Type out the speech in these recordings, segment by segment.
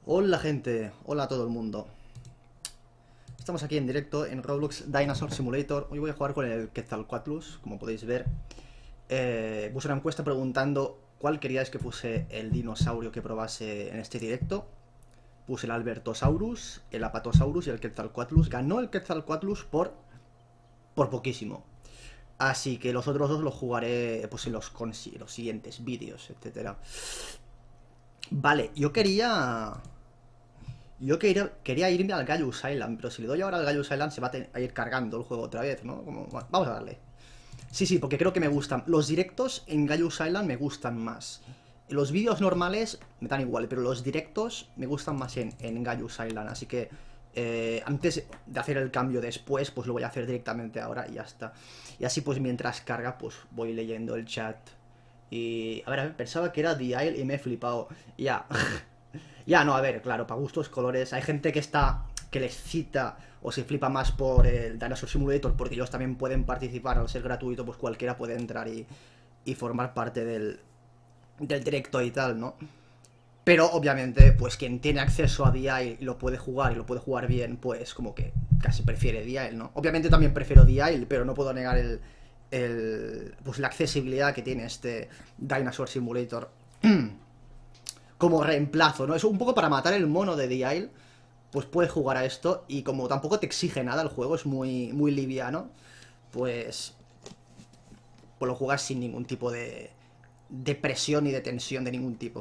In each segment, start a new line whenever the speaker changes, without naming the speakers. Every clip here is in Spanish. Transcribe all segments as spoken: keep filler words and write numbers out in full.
Hola gente, hola a todo el mundo. Estamos aquí en directo en Roblox Dinosaur Simulator. Hoy voy a jugar con el Quetzalcoatlus, como podéis ver. eh, Puse una encuesta preguntando cuál queríais que fuese el dinosaurio que probase en este directo. Puse el Albertosaurus, el Apatosaurus y el Quetzalcoatlus. Ganó el Quetzalcoatlus por, por poquísimo. Así que los otros dos los jugaré pues en los, los siguientes vídeos, etcétera. Vale, yo quería... Yo quería, quería irme al Gallus Island, pero si le doy ahora al Gallus Island se va a, a ir cargando el juego otra vez, ¿no? Como, bueno, vamos a darle. Sí, sí, porque creo que me gustan. Los directos en Gallus Island me gustan más. Los vídeos normales me dan igual, pero los directos me gustan más en, en Gallus Island. Así que eh, antes de hacer el cambio después, pues lo voy a hacer directamente ahora y ya está. Y así pues mientras carga, pues voy leyendo el chat. Y... A ver, a ver, pensaba que era The Isle y me he flipado. Ya... Ya, no, a ver, claro, para gustos, colores. Hay gente que está, que les cita o se flipa más por el Dinosaur Simulator, porque ellos también pueden participar. Al ser gratuito, pues cualquiera puede entrar y, y formar parte del, del directo y tal, ¿no? Pero obviamente, pues quien tiene acceso a D I y lo puede jugar y lo puede jugar bien, pues como que casi prefiere D I, ¿no? Obviamente también prefiero D I, pero no puedo negar el, el pues la accesibilidad que tiene este Dinosaur Simulator. Como reemplazo, ¿no? Es un poco para matar el mono de The Isle. Pues puedes jugar a esto. Y como tampoco te exige nada el juego, es muy, muy liviano, Pues... Pues lo juegas sin ningún tipo de... De presión y de tensión de ningún tipo.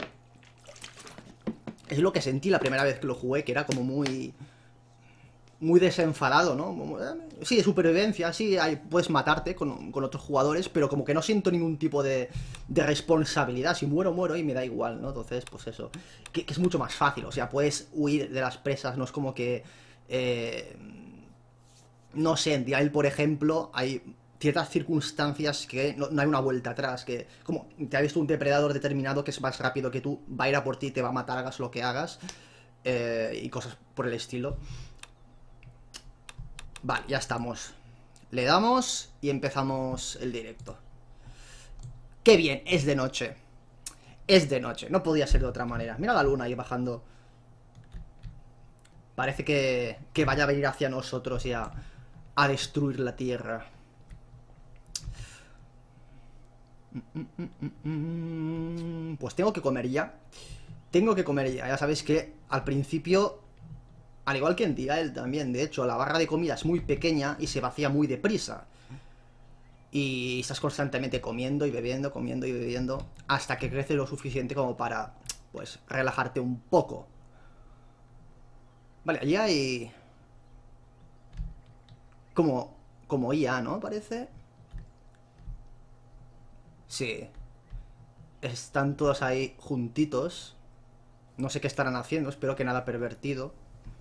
Es lo que sentí la primera vez que lo jugué, que era como muy... Muy desenfadado, ¿no? Sí, de supervivencia, sí, hay, puedes matarte con, con otros jugadores, pero como que no siento ningún tipo de, de responsabilidad. Si muero, muero y me da igual, ¿no? Entonces, pues eso, que, que es mucho más fácil, o sea, puedes huir de las presas, no es como que... Eh, no sé, en The Isle, por ejemplo, hay ciertas circunstancias que no, no hay una vuelta atrás, que como te ha visto un depredador determinado que es más rápido que tú, va a ir a por ti, te va a matar, hagas lo que hagas, eh, y cosas por el estilo. Vale, ya estamos. Le damos y empezamos el directo. ¡Qué bien! Es de noche. Es de noche, no podía ser de otra manera. Mira la luna ahí bajando. Parece que, que vaya a venir hacia nosotros y a, a destruir la tierra. Pues tengo que comer ya. Tengo que comer ya. Ya sabéis que al principio... Al igual que en The Isle también, de hecho, la barra de comida es muy pequeña y se vacía muy deprisa. Y estás constantemente comiendo y bebiendo, comiendo y bebiendo, hasta que crece lo suficiente como para, pues, relajarte un poco. Vale, allí hay... Como... Como I A, ¿no? Parece... Sí. Están todos ahí juntitos. No sé qué estarán haciendo, espero que nada pervertido.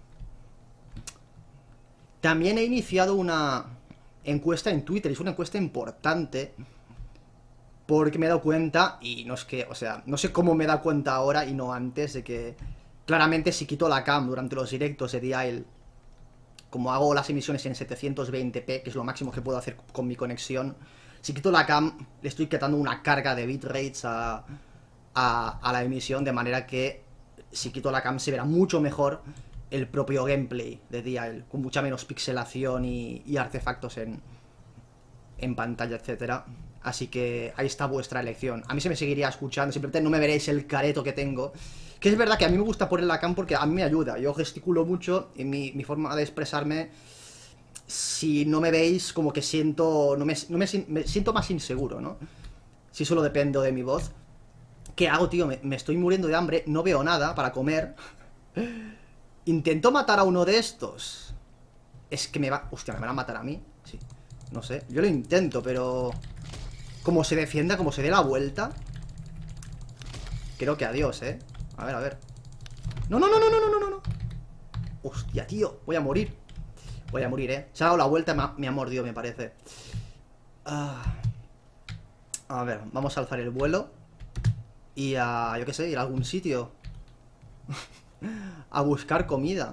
También he iniciado una encuesta en Twitter, y es una encuesta importante, porque me he dado cuenta, y no es que, o sea, no sé cómo me he dado cuenta ahora y no antes, de que claramente si quito la cam durante los directos de The Isle, como hago las emisiones en setecientos veinte p, que es lo máximo que puedo hacer con mi conexión, si quito la cam, le estoy quitando una carga de bitrates a, a, a la emisión, de manera que si quito la cam se verá mucho mejor el propio gameplay de The Isle, con mucha menos pixelación y, y artefactos en, en pantalla, etcétera. Así que ahí está vuestra elección. A mí se me seguiría escuchando, simplemente no me veréis el careto que tengo. Que es verdad que a mí me gusta poner la cam porque a mí me ayuda. Yo gesticulo mucho y mi, mi forma de expresarme, si no me veis, como que siento... No me, no me, me siento más inseguro, ¿no? Si solo dependo de mi voz. ¿Qué hago, tío? Me, me estoy muriendo de hambre, no veo nada para comer. Intento matar a uno de estos. Es que me va... Hostia, ¿me van a matar a mí? Sí. No sé. Yo lo intento, pero... Como se defienda, como se dé la vuelta... Creo que adiós, ¿eh? A ver, a ver. ¡No, no, no, no, no, no, no, no! Hostia, tío. Voy a morir. Voy a morir, ¿eh? Se ha dado la vuelta y me ha, me ha mordido, me parece. Ah. A ver, vamos a alzar el vuelo. Y a... Yo qué sé, ir a algún sitio. A buscar comida.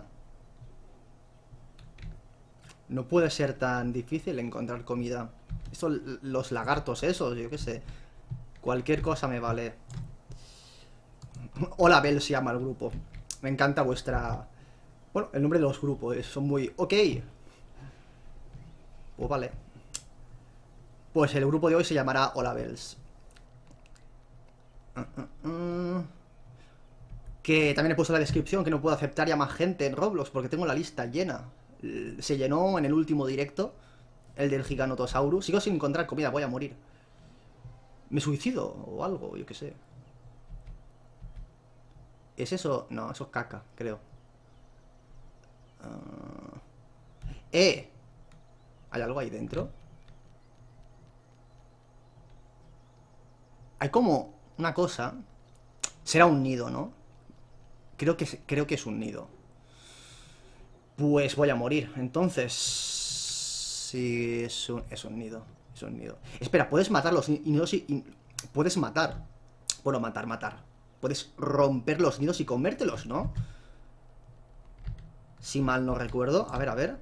No puede ser tan difícil encontrar comida. Esto, los lagartos esos, yo qué sé. Cualquier cosa me vale. Hola Bel se llama el grupo. Me encanta vuestra... Bueno, el nombre de los grupos, son muy... Ok. Pues vale. Pues el grupo de hoy se llamará Hola Bells. Uh, uh, uh. Que también he puesto en la descripción que no puedo aceptar ya más gente en Roblox porque tengo la lista llena. Se llenó en el último directo, el del Giganotosaurus. Sigo sin encontrar comida, voy a morir. ¿Me suicido o algo? Yo qué sé. ¿Es eso? No, eso es caca, creo. Uh... ¡Eh! ¿Hay algo ahí dentro? Hay como una cosa. Será un nido, ¿no? Creo que, creo que es un nido. Pues voy a morir. Entonces... Sí, es un, es un nido. Es un nido. Espera, ¿puedes matar los nidos y, y... Puedes matar. Bueno, matar, matar. Puedes romper los nidos y comértelos, ¿no? Si mal no recuerdo. A ver, a ver.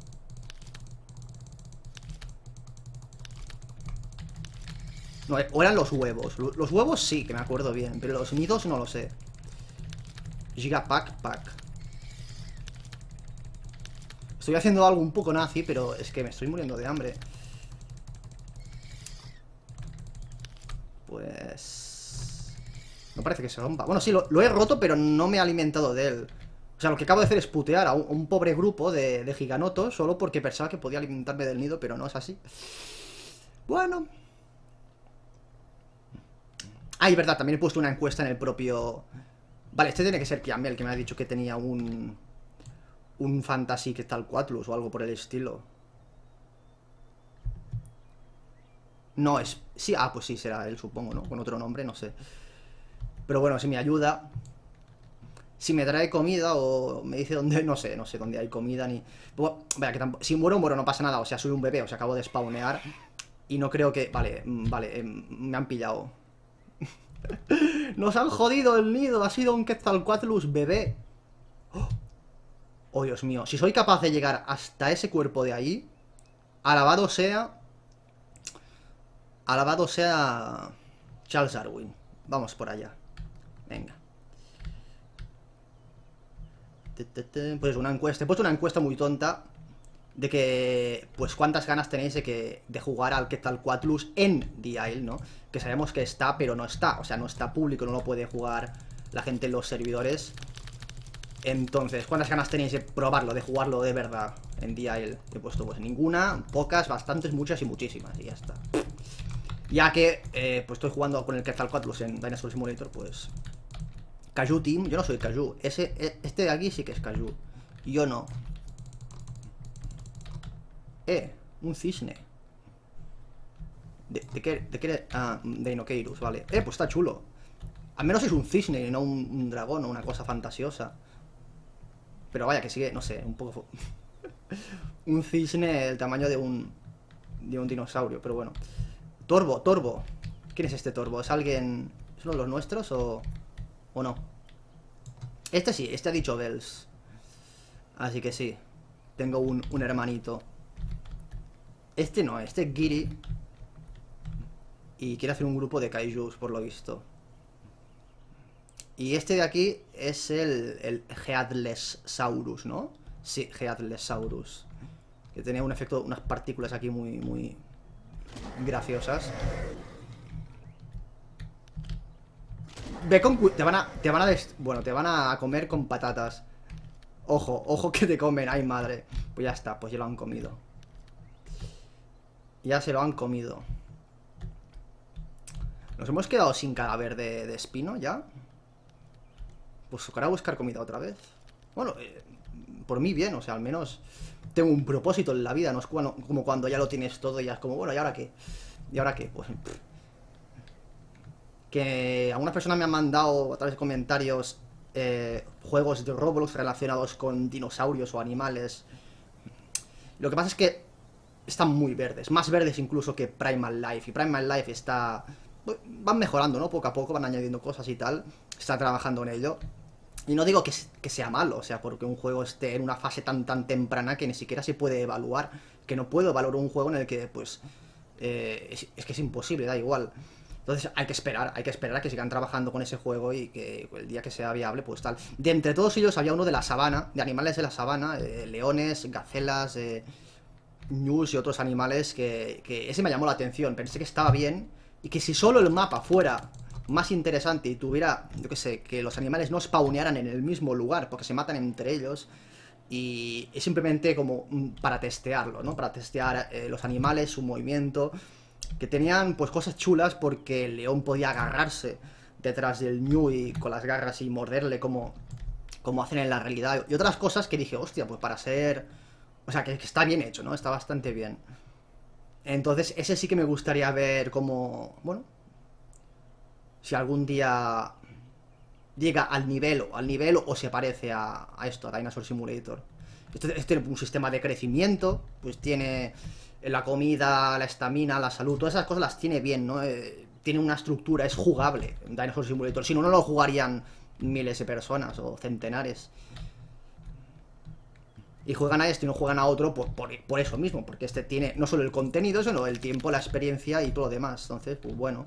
No, o eran los huevos. Los huevos sí, que me acuerdo bien. Pero los nidos no lo sé. Gigapack Pack. Estoy haciendo algo un poco nazi, pero es que me estoy muriendo de hambre. Pues... No parece que se rompa. Bueno, sí, lo, lo he roto, pero no me he alimentado de él. O sea, lo que acabo de hacer es putear a un, un pobre grupo de, de giganotos solo porque pensaba que podía alimentarme del nido, pero no es así. Bueno... Ah, y verdad, también he puesto una encuesta en el propio... Vale, este tiene que ser Kiamel, que me ha dicho que tenía un... Un Fantasy que tal Quatlus o algo por el estilo. No, es... Sí, ah, pues sí, será él, supongo, ¿no? Con otro nombre, no sé. Pero bueno, si me ayuda... Si me trae comida o me dice dónde... No sé, no sé dónde hay comida ni... Bueno, vaya, que tampoco... Si muero, muero, no pasa nada. O sea, soy un bebé, o sea, acabo de spawnear. Y no creo que... Vale, vale, eh, me han pillado. Nos han jodido el nido. Ha sido un Quetzalcoatlus bebé. Oh. Oh, Dios mío. Si soy capaz de llegar hasta ese cuerpo de ahí, alabado sea... Alabado sea... Charles Darwin. Vamos por allá. Venga. Pues una encuesta. He puesto una encuesta muy tonta de que, pues, cuántas ganas tenéis de que de jugar al Quetzalcoatlus en The Isle, ¿no? Que sabemos que está, pero no está. O sea, no está público, no lo puede jugar la gente en los servidores. Entonces, ¿cuántas ganas tenéis de probarlo, de jugarlo de verdad en The Isle? He puesto, pues, ninguna, pocas, bastantes, muchas y muchísimas. Y ya está. Ya que, eh, pues, estoy jugando con el Quetzalcoatlus en Dinosaur Simulator, pues... Kaiju Team, yo no soy Kaiju. Ese, este de aquí sí que es Kaiju. Yo no. Eh, un cisne. ¿De, de qué? ¿De qué? Ah, de Inokeirus, vale. Eh, pues está chulo. Al menos es un cisne y no un, un dragón o una cosa fantasiosa. Pero vaya, que sigue, no sé, un poco... un cisne del tamaño de un... De un dinosaurio, pero bueno. Torbo, Torbo. ¿Quién es este Torbo? ¿Es alguien... ¿Es uno de los nuestros o...? ¿O no? Este sí, este ha dicho Bells. Así que sí. Tengo un, un hermanito. Este no, este es Giri. Y quiere hacer un grupo de kaijus, por lo visto. Y este de aquí es el, el Headless-saurus, ¿no? Sí, Headless-saurus. Que tenía un efecto, unas partículas aquí muy, muy graciosas. Ve con cu... Te van a... Te van a des... Bueno, te van a comer con patatas. Ojo, ojo que te comen. Ay, madre. Pues ya está, pues ya lo han comido. Ya se lo han comido. Nos hemos quedado sin cadáver de, de espino ya. Pues tocará buscar comida otra vez. Bueno, eh, por mí bien, o sea, al menos tengo un propósito en la vida. No es como, como cuando ya lo tienes todo y ya es como, bueno, ¿y ahora qué? ¿Y ahora qué? Pues... Pff. Que algunas personas me han mandado a través de comentarios eh, juegos de Roblox relacionados con dinosaurios o animales. Lo que pasa es que están muy verdes, más verdes incluso que Primal Life. Y Primal Life está... Van mejorando, ¿no? Poco a poco van añadiendo cosas y tal. Está trabajando en ello. Y no digo que, que sea malo, o sea, porque un juego esté en una fase tan tan temprana que ni siquiera se puede evaluar. Que no puedo evaluar un juego en el que, pues... Eh, es, es que es imposible, da igual. Entonces hay que esperar, hay que esperar a que sigan trabajando con ese juego y que el día que sea viable, pues tal. De entre todos ellos había uno de la sabana, de animales de la sabana, eh, leones, gacelas, eh, ñus y otros animales que, que ese me llamó la atención. Pensé que estaba bien y que si solo el mapa fuera más interesante y tuviera, yo qué sé, que los animales no spawnearan en el mismo lugar porque se matan entre ellos. Y es simplemente como para testearlo, ¿no? Para testear eh, los animales, su movimiento. Que tenían pues cosas chulas porque el león podía agarrarse detrás del ñu y con las garras y morderle como, como hacen en la realidad. Y otras cosas que dije, hostia, pues para ser... O sea, que, que está bien hecho, ¿no? Está bastante bien. Entonces ese sí que me gustaría ver como... Bueno, si algún día llega al nivel, al nivel o se parece a, a esto, a Dinosaur Simulator. Este, este tiene un sistema de crecimiento, pues tiene la comida, la estamina, la salud, todas esas cosas las tiene bien, ¿no? Eh, tiene una estructura, es jugable Dinosaur Simulator, si no, no lo jugarían miles de personas o centenares. Y juegan a este y no juegan a otro por, por, por eso mismo, porque este tiene no solo el contenido, sino el tiempo, la experiencia y todo lo demás. Entonces, pues bueno.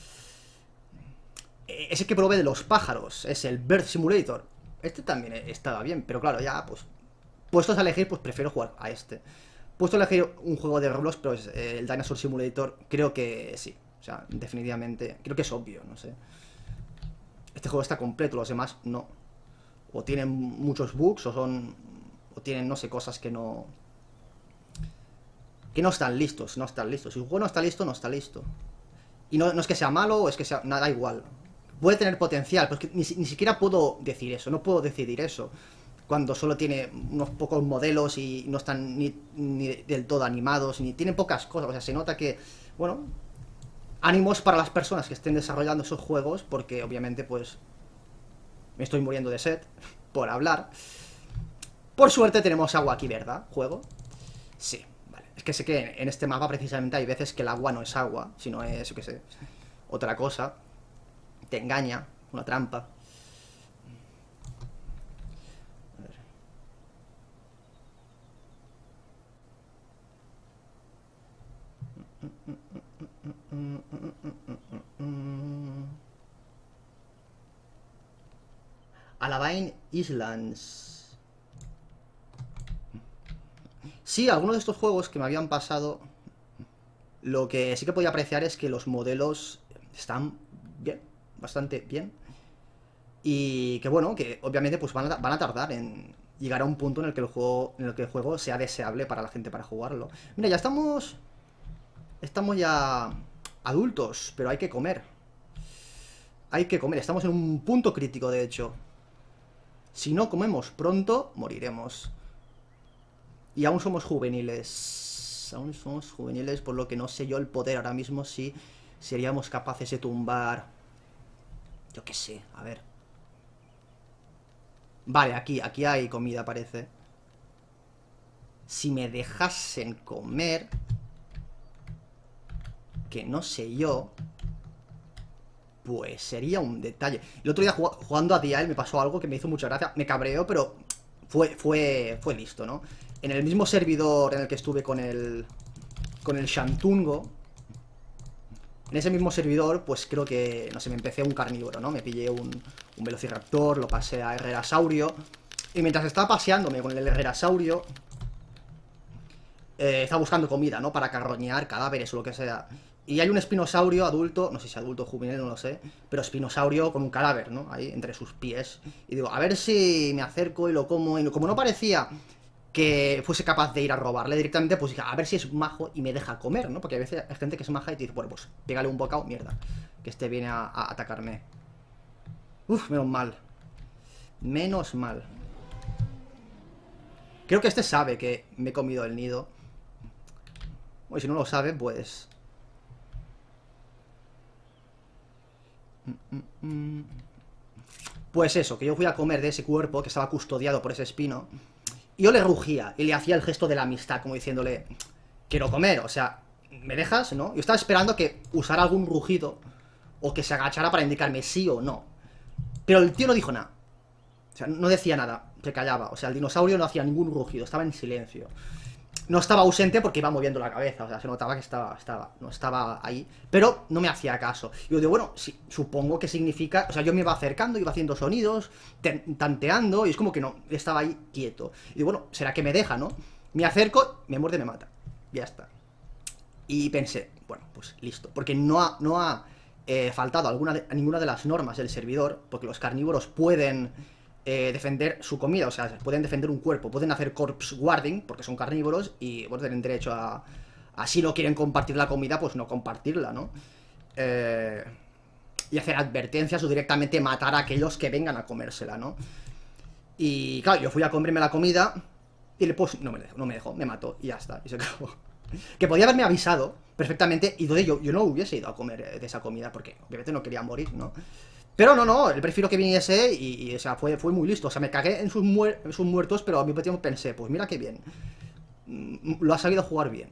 Ese que probé de los pájaros es el Bird Simulator. Este también estaba bien, pero claro, ya pues puestos a elegir, pues prefiero jugar a este. Puesto a elegir un juego de Roblox, pero es, eh, el Dinosaur Simulator, creo que sí. O sea, definitivamente, creo que es obvio, no sé. Este juego está completo, los demás no. O tienen muchos bugs, o son... O tienen, no sé, cosas que no... Que no están listos, no están listos. Si un juego no está listo, no está listo. Y no, no es que sea malo, o es que sea... Nada igual. Puede tener potencial, pero es que ni, ni siquiera puedo decir eso, no puedo decidir eso. Cuando solo tiene unos pocos modelos y no están ni, ni del todo animados, ni tienen pocas cosas. O sea, se nota que, bueno, ánimos para las personas que estén desarrollando esos juegos, porque obviamente, pues, me estoy muriendo de sed por hablar. Por suerte tenemos agua aquí, ¿verdad? ¿Juego? Sí, vale. Es que sé que en este mapa precisamente hay veces que el agua no es agua, sino es, yo qué sé, otra cosa. Te engaña, una trampa. A ver. Alabain Islands. Sí, algunos de estos juegos que me habían pasado, lo que sí que podía apreciar es que los modelos están bien, bastante bien. Y que bueno, que obviamente pues van a, van a tardar en llegar a un punto en el que el juego, en el que el juego sea deseable para la gente para jugarlo. Mira, ya estamos... Estamos ya adultos, pero hay que comer. Hay que comer, estamos en un punto crítico, de hecho. Si no comemos pronto, moriremos. Y aún somos juveniles. Aún somos juveniles, por lo que no sé yo el poder ahora mismo si seríamos capaces de tumbar... Yo qué sé, a ver. Vale, aquí, aquí hay comida, parece. Si me dejasen comer... Que no sé yo... Pues sería un detalle. El otro día jugando a Dial me pasó algo que me hizo mucha gracia. Me cabreó, pero fue, fue, fue listo, ¿no? En el mismo servidor en el que estuve con el... Con el Shantungo. En ese mismo servidor, pues creo que... No sé, me empecé un carnívoro, ¿no? Me pillé un, un Velociraptor, lo pasé a Herrerasaurio. Y mientras estaba paseándome con el Herrerasaurio... Eh, estaba buscando comida, ¿no? Para carroñar cadáveres o lo que sea. Y hay un espinosaurio adulto, no sé si adulto o juvenil, no lo sé, pero espinosaurio con un cadáver, ¿no? Ahí, entre sus pies. Y digo, a ver si me acerco y lo como. Y como no parecía que fuese capaz de ir a robarle directamente, pues dije, a ver si es majo y me deja comer, ¿no? Porque a veces hay gente que es maja y te dice, bueno, pues pégale un bocado, mierda, que este viene a, a atacarme. Uf, menos mal. Menos mal. Creo que este sabe que me he comido el nido. Bueno, si no lo sabe, pues... Pues eso, que yo fui a comer de ese cuerpo que estaba custodiado por ese espino. Y yo le rugía y le hacía el gesto de la amistad, como diciéndole, quiero comer, o sea, ¿me dejas? ¿No? Yo estaba esperando que usara algún rugido o que se agachara para indicarme sí o no. Pero el tío no dijo nada. O sea, no decía nada, se callaba. O sea, el dinosaurio no hacía ningún rugido, estaba en silencio. No estaba ausente porque iba moviendo la cabeza, o sea, se notaba que estaba, estaba, no estaba ahí, pero no me hacía caso. Y yo digo, bueno, sí, supongo que significa, o sea, yo me iba acercando, iba haciendo sonidos, tanteando, y es como que no, estaba ahí quieto. Y digo, bueno, será que me deja, ¿no? Me acerco, me muerde, me mata. Ya está. Y pensé, bueno, pues listo, porque no ha, no ha eh, faltado alguna de, a ninguna de las normas del servidor, porque los carnívoros pueden... Eh, defender su comida, o sea, pueden defender un cuerpo, pueden hacer corpse guarding, porque son carnívoros, y bueno, tienen derecho a, a si no quieren compartir la comida, pues no compartirla, ¿no? Eh, y hacer advertencias o directamente matar a aquellos que vengan a comérsela, ¿no? Y claro, yo fui a comerme la comida y le pues no me dejó, no me dejó, me mató y ya está, y se acabó. Que podía haberme avisado perfectamente y donde yo, yo no hubiese ido a comer de esa comida, porque obviamente no quería morir, ¿no? Pero no, no, él prefiero que viniese y, y o sea, fue, fue muy listo. O sea, me cagué en sus, muer en sus muertos, pero a mi tiempo pensé, pues mira qué bien. Lo ha sabido jugar bien.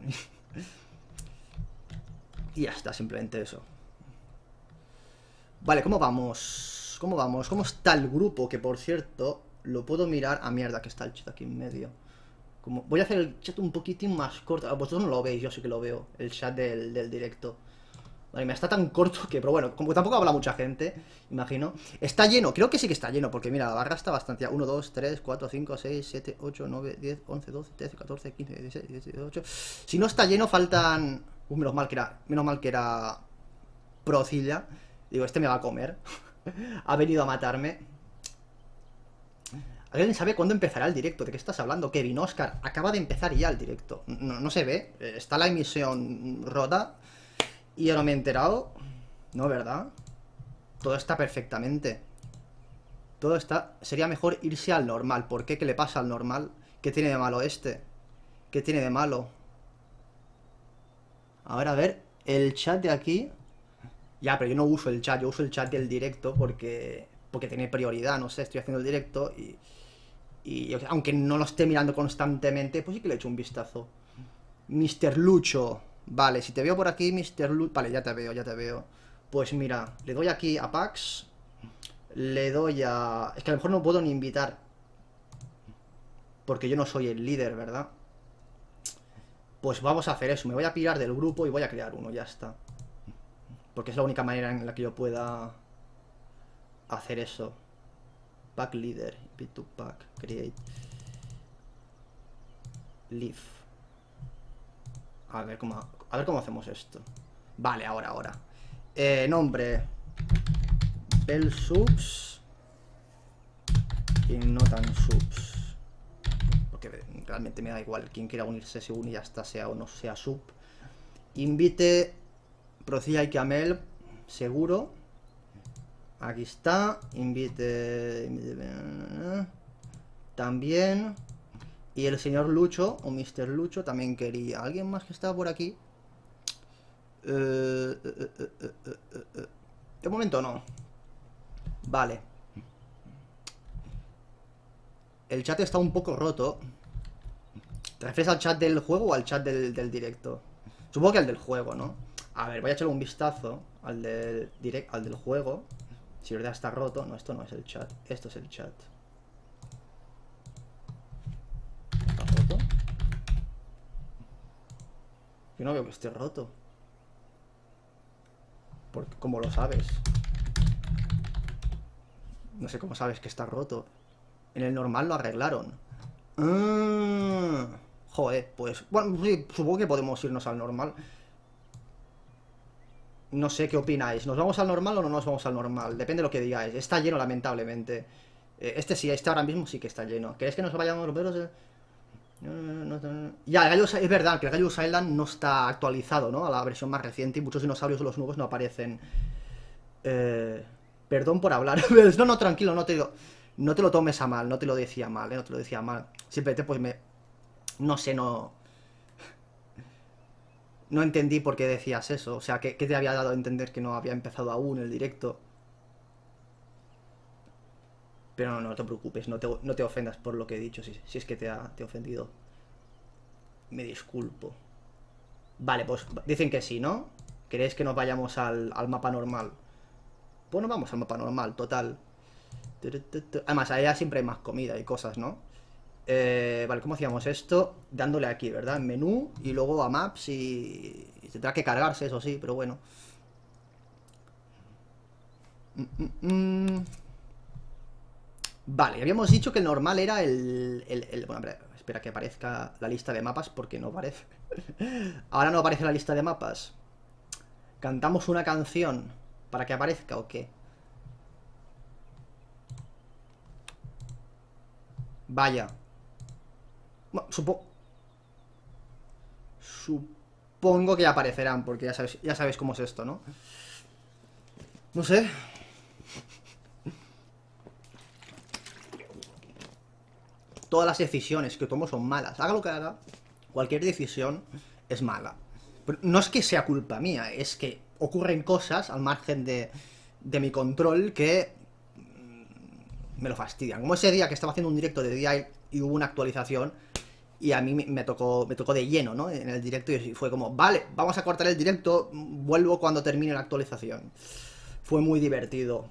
Y ya está, simplemente eso. Vale, ¿cómo vamos? ¿Cómo vamos? ¿Cómo está el grupo? Que por cierto, lo puedo mirar. Ah, mierda, que está el chat aquí en medio. Como... Voy a hacer el chat un poquitín más corto. Vosotros no lo veis, yo sí que lo veo. El chat del, del directo. Vale, me está tan corto que, pero bueno, como tampoco habla mucha gente, imagino. Está lleno, creo que sí que está lleno, porque mira, la barra está bastante. uno, dos, tres, cuatro, cinco, seis, siete, ocho, nueve, diez, once, doce, trece, catorce, quince, dieciséis, dieciocho. Si no está lleno, faltan. Uh, menos mal que era. Menos mal que era. Procilla. Digo, este me va a comer. Ha venido a matarme. ¿Alguien sabe cuándo empezará el directo? ¿De qué estás hablando? Kevin Oscar, acaba de empezar ya el directo. No, no se ve. Está la emisión rota. Y yo no me he enterado. No, ¿verdad? Todo está perfectamente. Todo está... Sería mejor irse al normal. ¿Por qué? ¿Qué le pasa al normal? ¿Qué tiene de malo este? ¿Qué tiene de malo? A ver, a ver. El chat de aquí... Ya, pero yo no uso el chat. Yo uso el chat del directo porque... Porque tiene prioridad. No sé, estoy haciendo el directo y... Y aunque no lo esté mirando constantemente, pues sí que le echo un vistazo. mister Lucho... Vale, si te veo por aquí, mister Lucho... Vale, ya te veo, ya te veo. Pues mira, le doy aquí a Pax. Le doy a... Es que a lo mejor no puedo ni invitar. Porque yo no soy el líder, ¿verdad? Pues vamos a hacer eso. Me voy a pirar del grupo y voy a crear uno, ya está. Porque es la única manera en la que yo pueda hacer eso. Pack leader, invite to pack, create. Leave. A ver cómo, a ver cómo hacemos esto. Vale, ahora, ahora. Eh, nombre. Bell subs. Y no tan subs. Porque realmente me da igual. Quien quiera unirse se une y ya está, sea o no sea sub. Invite. Procilla y Camel. Seguro. Aquí está. Invite. invite también. Y el señor Lucho, o mister Lucho, también quería. ¿Alguien más que estaba por aquí? Eh, eh, eh, eh, eh, eh. De momento no. Vale. El chat está un poco roto. ¿Te refieres al chat del juego o al chat del, del directo? Supongo que al del juego, ¿no? A ver, voy a echarle un vistazo al del, direct, al del juego. Si verdad está roto. No, esto no es el chat. Esto es el chat. Yo no veo que esté roto. Porque, ¿cómo lo sabes? No sé cómo sabes que está roto. En el normal lo arreglaron. Ah, joder, pues... Bueno, sí, supongo que podemos irnos al normal. No sé qué opináis. ¿Nos vamos al normal o no nos vamos al normal? Depende de lo que digáis. Está lleno, lamentablemente. Este sí, este ahora mismo sí que está lleno. ¿Queréis que nos vayamos los veros? No, no, no, no. Ya, el Gallo, es verdad que el Gallo Island no está actualizado, ¿no? A la versión más reciente y muchos dinosaurios de los nuevos no aparecen. Eh, perdón por hablar. No, no, tranquilo, no te digo. No te lo tomes a mal, no te lo decía mal, ¿eh? No te lo decía mal. Simplemente pues me... No sé, no... No entendí por qué decías eso. O sea, ¿qué, qué te había dado a entender que no había empezado aún el directo? Pero no, no te preocupes, no te, no te ofendas por lo que he dicho, si, si es que te ha, te he ofendido. Me disculpo. Vale, pues dicen que sí, ¿no? ¿Queréis que nos vayamos al, al mapa normal? Pues nos vamos al mapa normal, total. Además, allá siempre hay más comida y cosas, ¿no? Eh, vale, ¿cómo hacíamos esto? Dándole aquí, ¿verdad? En menú y luego a Maps y... y tendrá que cargarse, eso sí, pero bueno. Mm, mm, mm. Vale, habíamos dicho que el normal era el... el, el... Bueno, espera que aparezca la lista de mapas porque no aparece. Ahora no aparece la lista de mapas. ¿Cantamos una canción para que aparezca o qué? Vaya. Bueno, supo... Supongo que ya aparecerán, porque ya sabéis, ya sabéis cómo es esto, ¿no? No sé. Todas las decisiones que tomo son malas. Haga lo que haga, cualquier decisión es mala. Pero no es que sea culpa mía, es que ocurren cosas al margen de, de mi control que me lo fastidian. Como ese día que estaba haciendo un directo de día y hubo una actualización y a mí me tocó, me tocó de lleno, ¿no? En el directo y fue como, vale, vamos a cortar el directo, vuelvo cuando termine la actualización. Fue muy divertido.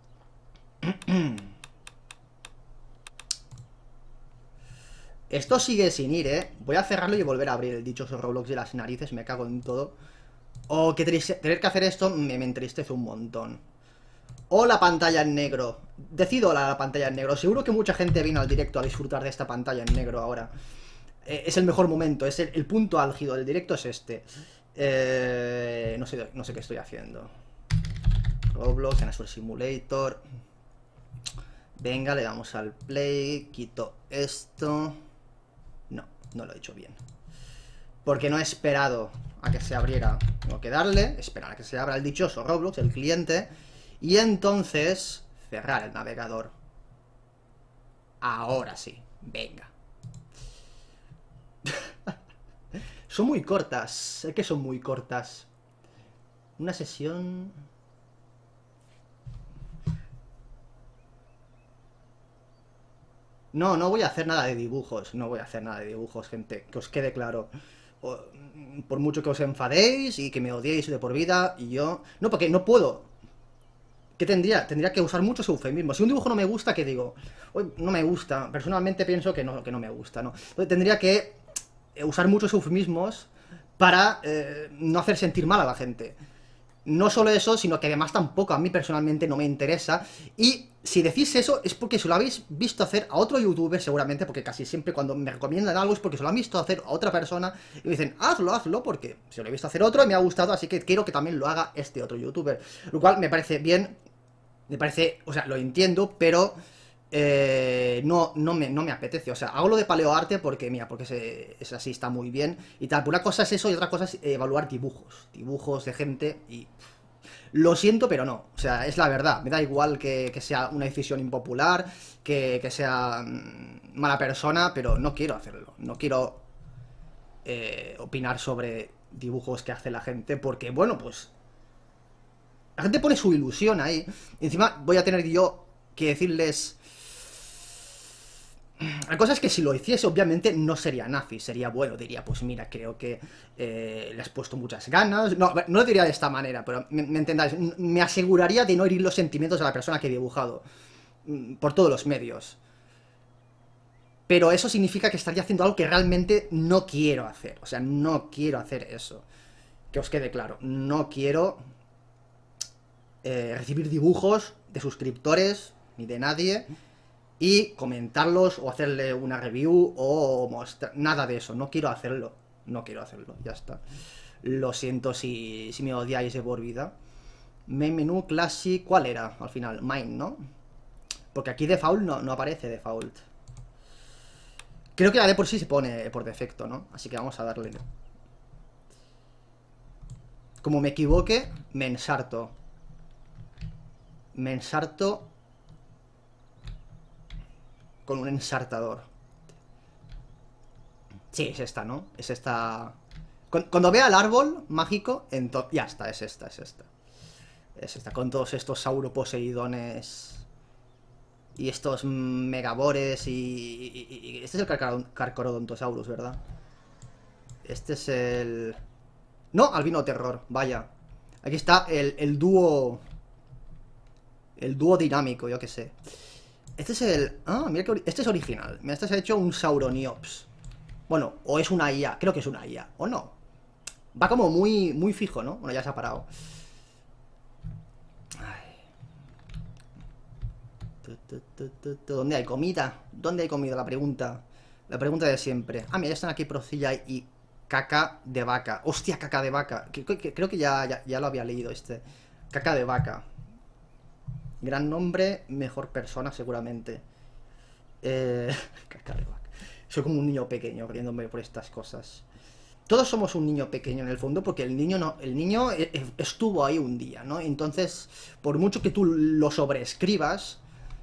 Esto sigue sin ir, ¿eh? Voy a cerrarlo y volver a abrir el dichoso Roblox de las narices, me cago en todo. Oh, que tener que hacer esto me, me entristece un montón. O la pantalla en negro. Decido la, la pantalla en negro. Seguro que mucha gente vino al directo a disfrutar de esta pantalla en negro ahora. Eh, es el mejor momento, es el, el punto álgido del directo es este. Eh, no sé, no sé qué estoy haciendo. Roblox, Dinosaur Simulator. Venga, le damos al play. Quito esto. No, no lo he hecho bien. Porque no he esperado a que se abriera. Tengo que darle, esperar a que se abra el dichoso Roblox, el cliente. Y entonces cerrar el navegador. Ahora sí, venga. Son muy cortas, sé que son muy cortas. Una sesión... No, no voy a hacer nada de dibujos. No voy a hacer nada de dibujos, gente. Que os quede claro. O, por mucho que os enfadéis y que me odiéis de por vida. Y yo... No, porque no puedo. ¿Qué tendría? Tendría que usar muchos eufemismos. Si un dibujo no me gusta, ¿qué digo? Hoy no me gusta. Personalmente pienso que no, que no me gusta, ¿no? Entonces tendría que usar muchos eufemismos para eh, no hacer sentir mal a la gente. No solo eso, sino que además tampoco a mí personalmente no me interesa. Y si decís eso es porque se lo habéis visto hacer a otro youtuber seguramente, porque casi siempre cuando me recomiendan algo es porque se lo han visto hacer a otra persona y me dicen, hazlo, hazlo, porque se lo he visto hacer otro y me ha gustado, así que quiero que también lo haga este otro youtuber. Lo cual me parece bien, me parece, o sea, lo entiendo, pero... Eh, no, no, me, no me apetece, o sea, hago lo de paleoarte porque, mira, porque es, es así, está muy bien y tal, una cosa es eso y otra cosa es evaluar dibujos, dibujos de gente y... Lo siento, pero no, o sea, es la verdad, me da igual que, que sea una decisión impopular, que, que sea mmm, mala persona, pero no quiero hacerlo, no quiero eh, opinar sobre dibujos que hace la gente porque, bueno, pues... La gente pone su ilusión ahí, y encima voy a tener yo que decirles... La cosa es que si lo hiciese, obviamente, no sería nazi, sería bueno, diría, pues mira, creo que eh, le has puesto muchas ganas. No, no lo diría de esta manera, pero me, me entendáis. Me aseguraría de no herir los sentimientos de la persona que he dibujado. Por todos los medios. Pero eso significa que estaría haciendo algo que realmente no quiero hacer. O sea, no quiero hacer eso. Que os quede claro, no quiero eh, recibir dibujos de suscriptores, ni de nadie... Y comentarlos o hacerle una review o mostrar... Nada de eso, no quiero hacerlo. No quiero hacerlo, ya está. Lo siento si, si me odiáis de por vida. Main menú, classic... ¿Cuál era al final? Mine, ¿no? Porque aquí default no, no aparece default. Creo que la de por sí se pone por defecto, ¿no? Así que vamos a darle. Como me equivoque, me ensarto. Me ensarto... Con un ensartador. Sí, es esta, ¿no? Es esta... Cuando vea el árbol mágico, entonces... Ya está, es esta, es esta. Es esta, con todos estos sauroposeidones... Y estos megabores y... y, y este es el Carcharodontosaurus, ¿verdad? Este es el... No, Albino Terror, vaya. Aquí está el, el dúo... El dúo dinámico, yo qué sé. Este es el... Ah, mira que... Este es original. Mira, este se ha hecho un Sauroniops. Bueno, o es una I A. Creo que es una I A. ¿O no? Va como muy, muy fijo, ¿no? Bueno, ya se ha parado. Ay. ¿Dónde hay comida? ¿Dónde hay comida? La pregunta. La pregunta de siempre. Ah, mira, ya están aquí Procilla y caca de vaca. Hostia, caca de vaca. Creo que ya, ya, ya lo había leído este. Caca de vaca. Gran nombre, mejor persona seguramente. Eh, caca de vaca. Soy como un niño pequeño riéndome por estas cosas. Todos somos un niño pequeño en el fondo, porque el niño no, el niño estuvo ahí un día, ¿no? Entonces, por mucho que tú lo sobreescribas,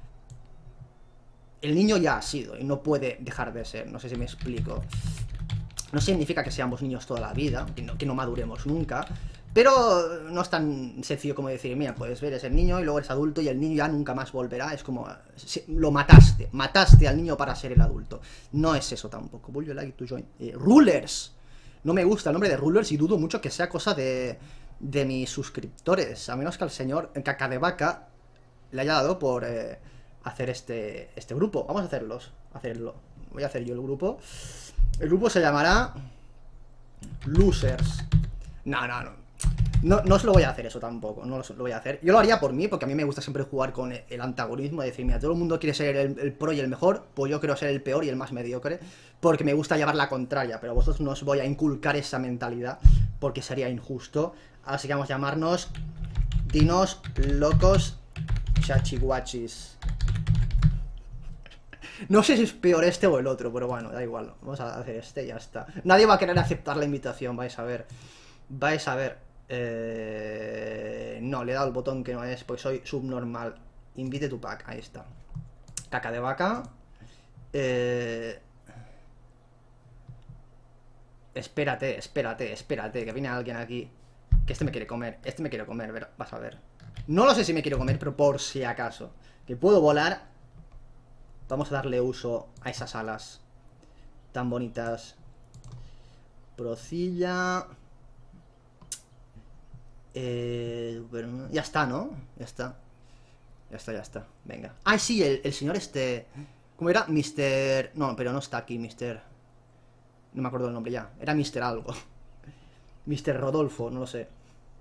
el niño ya ha sido y no puede dejar de ser. No sé si me explico. No significa que seamos niños toda la vida, que no, que no maduremos nunca, pero no es tan sencillo como decir, mira, puedes ver, es el niño y luego eres adulto y el niño ya nunca más volverá. Es como, lo mataste, mataste al niño para ser el adulto. No es eso tampoco. Would you like to join? Eh, Rulers. No me gusta el nombre de Rulers y dudo mucho que sea cosa de, de mis suscriptores, a menos que al señor Caca de Vaca le haya dado por eh, hacer este, este grupo. Vamos a hacerlos, hacerlo. Voy a hacer yo el grupo. El grupo se llamará Losers. No, no, no. No, no os lo voy a hacer eso tampoco. No os lo voy a hacer. Yo lo haría por mí, porque a mí me gusta siempre jugar con el antagonismo. Decir, mira, todo el mundo quiere ser el, el pro y el mejor, pues yo quiero ser el peor y el más mediocre, porque me gusta llevar la contraria. Pero a vosotros no os voy a inculcar esa mentalidad, porque sería injusto. Así que vamos a llamarnos Dinos Locos Chachihuachis. No sé si es peor este o el otro, pero bueno, da igual. Vamos a hacer este y ya está. Nadie va a querer aceptar la invitación, vais a ver. Vais a ver. Eh... No, le he dado el botón que no es, porque soy subnormal. Invite tu pack, ahí está. Caca de vaca. Eh... Espérate, espérate, espérate, que viene alguien aquí. Que este me quiere comer, este me quiere comer, ver, vas a ver. No lo sé si me quiero comer, pero por si acaso. Que puedo volar. Vamos a darle uso a esas alas tan bonitas. Procilla. Eh, bueno, ya está, ¿no? Ya está. Ya está, ya está. Venga. Ah, sí, el, el señor este... ¿Cómo era? mister... No, pero no está aquí, mister... No me acuerdo el nombre ya. Era mister algo. mister Rodolfo, no lo sé.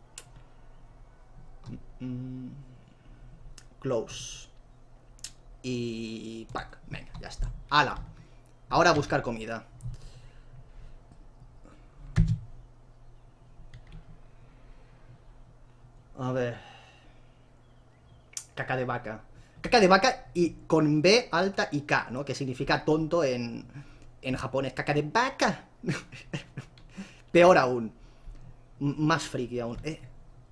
Mm, close. Y... pack. Venga, ya está. ¡Hala! Ahora a buscar comida. A ver. Caca de vaca. Caca de vaca y con B alta y K, ¿no? Que significa tonto en, en japonés. Caca de vaca. Peor aún. M más friki aún. Eh.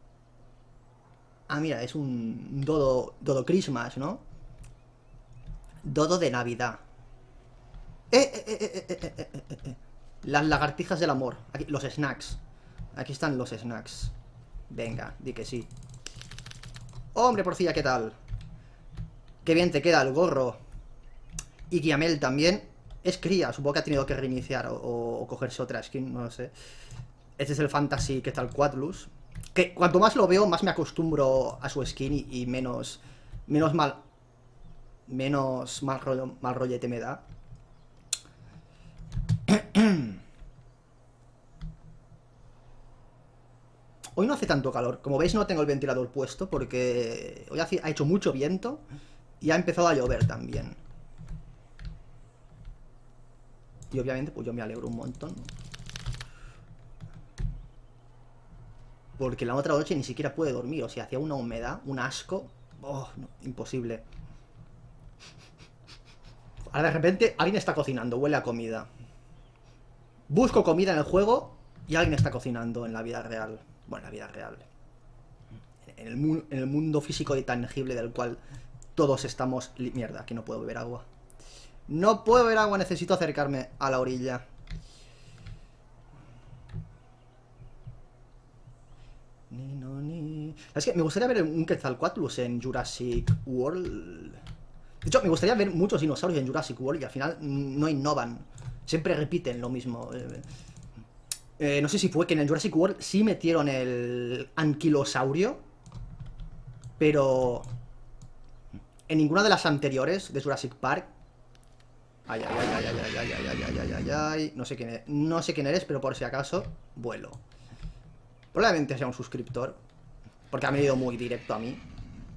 Ah, mira, es un Dodo, Dodo Christmas, ¿no? Dodo de Navidad. Eh, eh, eh, eh, eh, eh, eh, eh, eh. Las lagartijas del amor. Aquí, los snacks. Aquí están los snacks. Venga, di que sí. Hombre, porcilla, ¿qué tal? Qué bien te queda el gorro. Y Guiamel también. Es cría, supongo que ha tenido que reiniciar o, o, o cogerse otra skin, no lo sé. Este es el Fantasy Quetzalcoatlus. Que cuanto más lo veo, más me acostumbro a su skin y, y menos... Menos mal... Menos mal, rollo, mal rollete me da. Hoy no hace tanto calor. Como veis, no tengo el ventilador puesto porque hoy ha hecho mucho viento y ha empezado a llover también. Y obviamente, pues yo me alegro un montón. Porque la otra noche ni siquiera pude dormir. O sea, hacía una humedad, un asco. Oh, no, imposible. Ahora de repente alguien está cocinando, huele a comida. Busco comida en el juego y alguien está cocinando en la vida real. Bueno, en la vida real. En el, mu en el mundo físico y tangible del cual todos estamos... Mierda, aquí no puedo beber agua. No puedo beber agua, necesito acercarme a la orilla. Ni, no, ni... Es que me gustaría ver un Quetzalcoatlus en Jurassic World. De hecho, me gustaría ver muchos dinosaurios en Jurassic World y al final no innovan. Siempre repiten lo mismo. Eh, no sé si fue que en el Jurassic World sí metieron el anquilosaurio, pero en ninguna de las anteriores de Jurassic Park. Ay, ay, ay, ay, ay, ay, ay, ay, ay, ay, ay, ay. No sé quién eres, no sé quién eres, pero por si acaso, vuelo. Probablemente sea un suscriptor, porque ha venido muy directo a mí.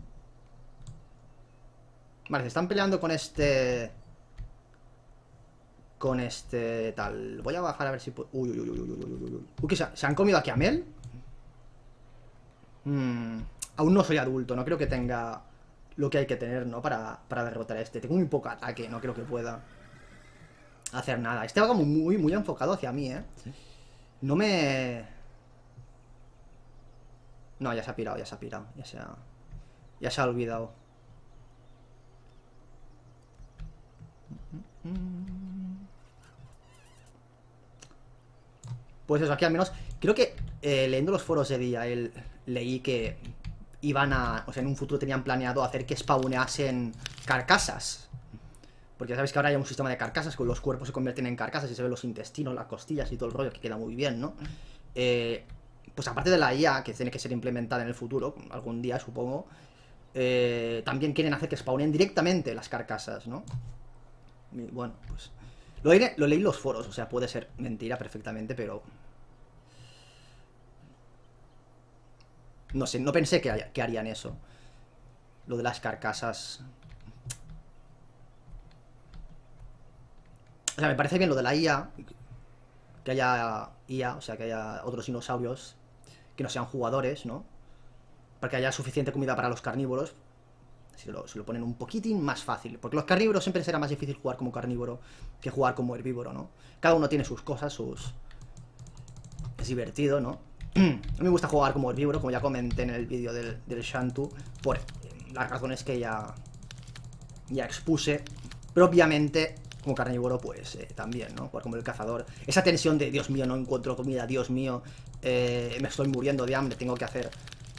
Vale, se están peleando con este... Con este tal... Voy a bajar a ver si puedo... Uy, uy, uy, uy, uy, uy, uy, uy. Uy, ¿qué se, ¿se han comido aquí a Mel? Hmm, aún no soy adulto, no creo que tenga lo que hay que tener, ¿no? Para, para derrotar a este. Tengo muy poco ataque, no creo que pueda hacer nada. Este va como muy, muy enfocado hacia mí, ¿eh? No me... No, ya se ha pirado, ya se ha pirado. Ya se ha... Ya se ha olvidado. Pues eso, aquí al menos... Creo que eh, leyendo los foros de día, él, leí que iban a... O sea, en un futuro tenían planeado hacer que spawneasen carcasas. Porque ya sabéis que ahora hay un sistema de carcasas, que los cuerpos se convierten en carcasas y se ven los intestinos, las costillas y todo el rollo, que queda muy bien, ¿no? Eh, pues aparte de la I A, que tiene que ser implementada en el futuro, algún día supongo, eh, también quieren hacer que spawnen directamente las carcasas, ¿no? Y bueno, pues... Lo, leí, lo leí en los foros, o sea, puede ser mentira perfectamente, pero... No sé, no pensé que, que harían eso. Lo de las carcasas... O sea, me parece bien lo de la I A. Que haya I A, o sea, que haya otros dinosaurios que no sean jugadores, ¿no? Para que haya suficiente comida para los carnívoros. Si lo, si lo ponen un poquitín más fácil. Porque los carnívoros siempre será más difícil jugar como carnívoro que jugar como herbívoro, ¿no? Cada uno tiene sus cosas, sus... Es divertido, ¿no? A mí me gusta jugar como herbívoro, como ya comenté en el vídeo del, del Shantu, por las razones que ya, ya expuse. Pero obviamente, como carnívoro, pues eh, también, ¿no? Jugar como el cazador. Esa tensión de, Dios mío, no encuentro comida, Dios mío, eh, me estoy muriendo de hambre, tengo que hacer...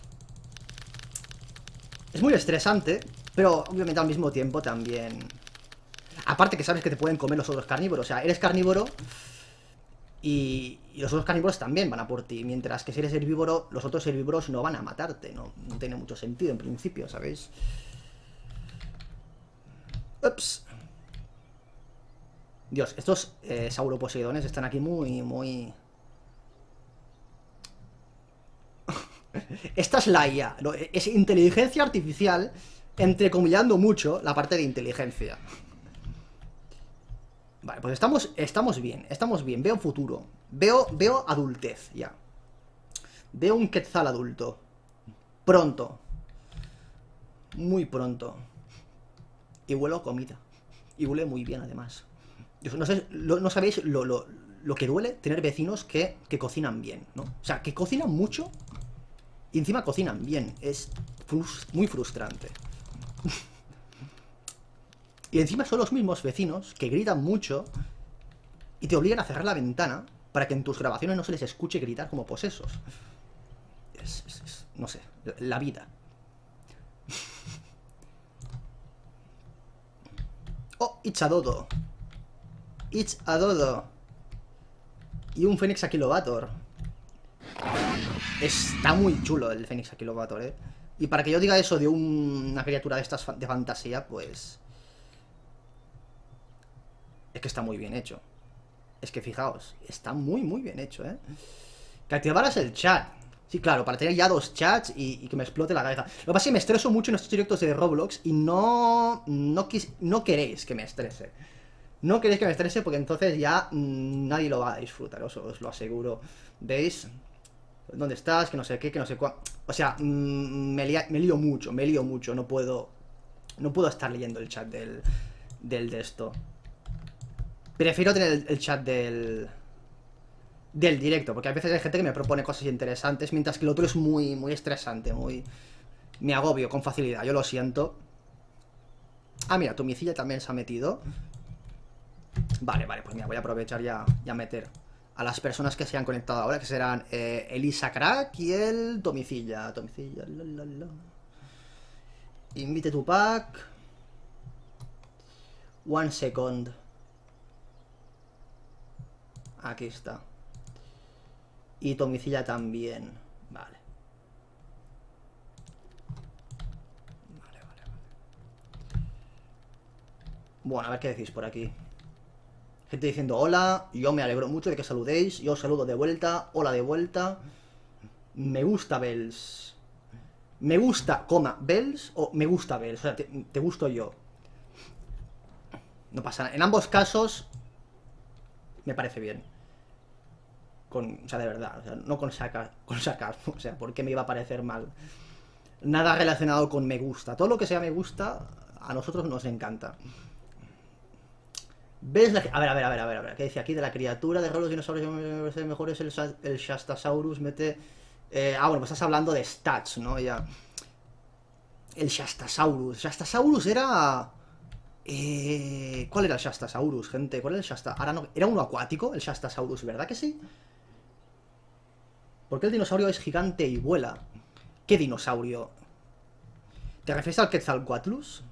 Es muy estresante, pero obviamente al mismo tiempo también... Aparte que sabes que te pueden comer los otros carnívoros, o sea, eres carnívoro... Y, y los otros carnívoros también van a por ti. Mientras que si eres herbívoro, los otros herbívoros no van a matarte. No, no tiene mucho sentido en principio, ¿sabéis? Ups. Dios, estos eh, sauroposeidones están aquí muy, muy... Esta es la I A, ¿no? Es inteligencia artificial, entrecomillando mucho la parte de inteligencia. Vale, pues estamos, estamos bien, estamos bien. Veo futuro. Veo, veo adultez ya. Veo un Quetzal adulto. Pronto. Muy pronto. Y huelo comida. Y huele muy bien además. No sé, lo, no sabéis lo, lo, lo que duele tener vecinos que, que cocinan bien, ¿no? O sea, que cocinan mucho y encima cocinan bien. Es frust muy frustrante. Y encima son los mismos vecinos que gritan mucho y te obligan a cerrar la ventana para que en tus grabaciones no se les escuche gritar como posesos. Es, es, es no sé, la vida. Oh, it's a dodo. It's a dodo. Y un Fénix Aquilovator. Está muy chulo el Fénix Aquilovator, eh. Y para que yo diga eso de un, una criatura de estas de fantasía, pues... Es que está muy bien hecho. Es que fijaos, está muy muy bien hecho, ¿eh? Que activaras el chat. Sí, claro, para tener ya dos chats y, y que me explote la cabeza. Lo que pasa es que me estreso mucho en estos directos de Roblox y no... No, quis, no queréis que me estrese. No queréis que me estrese porque entonces ya mmm, nadie lo va a disfrutar, os, os lo aseguro. ¿Veis? ¿Dónde estás? Que no sé qué, que no sé cuál. O sea, mmm, me, me lío mucho, me lío mucho. No puedo... No puedo estar leyendo el chat del... Del de esto. Prefiero tener el, el chat del... Del directo, porque a veces hay gente que me propone cosas interesantes, mientras que el otro es muy, muy estresante, muy... Me agobio con facilidad, yo lo siento. Ah, mira, tu micilla también se ha metido. Vale, vale, pues mira, voy a aprovechar ya, ya meter a las personas que se han conectado ahora, que serán eh, Elisa Crack y el Tomicilla. Tomicilla, la, la, la. Invite tu pack. One second. Aquí está. Y Tomicilla también. Vale. Vale, vale, vale. Bueno, a ver qué decís por aquí. Gente diciendo hola, yo me alegro mucho de que saludéis, yo saludo de vuelta, hola de vuelta. Me gusta Bells. Me gusta, coma, Bells o me gusta Bells, o sea, te, te gusto yo. No pasa nada, en ambos casos me parece bien. Con, o sea, de verdad, o sea, no con sacar, con sacar, o sea, ¿por qué me iba a parecer mal? Nada relacionado con me gusta, todo lo que sea me gusta, a nosotros nos encanta. ¿Ves la... A ver, a ver, a ver, a ver, a ver, ¿qué dice aquí de la criatura de los dinosaurios? Mejor es el, el Shastasaurus, mete... Eh, ah, bueno, pues estás hablando de stats, ¿no? Ya. El Shastasaurus. Shastasaurus era... Eh... ¿Cuál era el Shastasaurus, gente? ¿Cuál era el Shasta...? Ahora no... ¿Era uno acuático, el Shastasaurus, verdad que sí? Porque el dinosaurio es gigante y vuela. ¿Qué dinosaurio? ¿Te refieres al Quetzalcoatlus?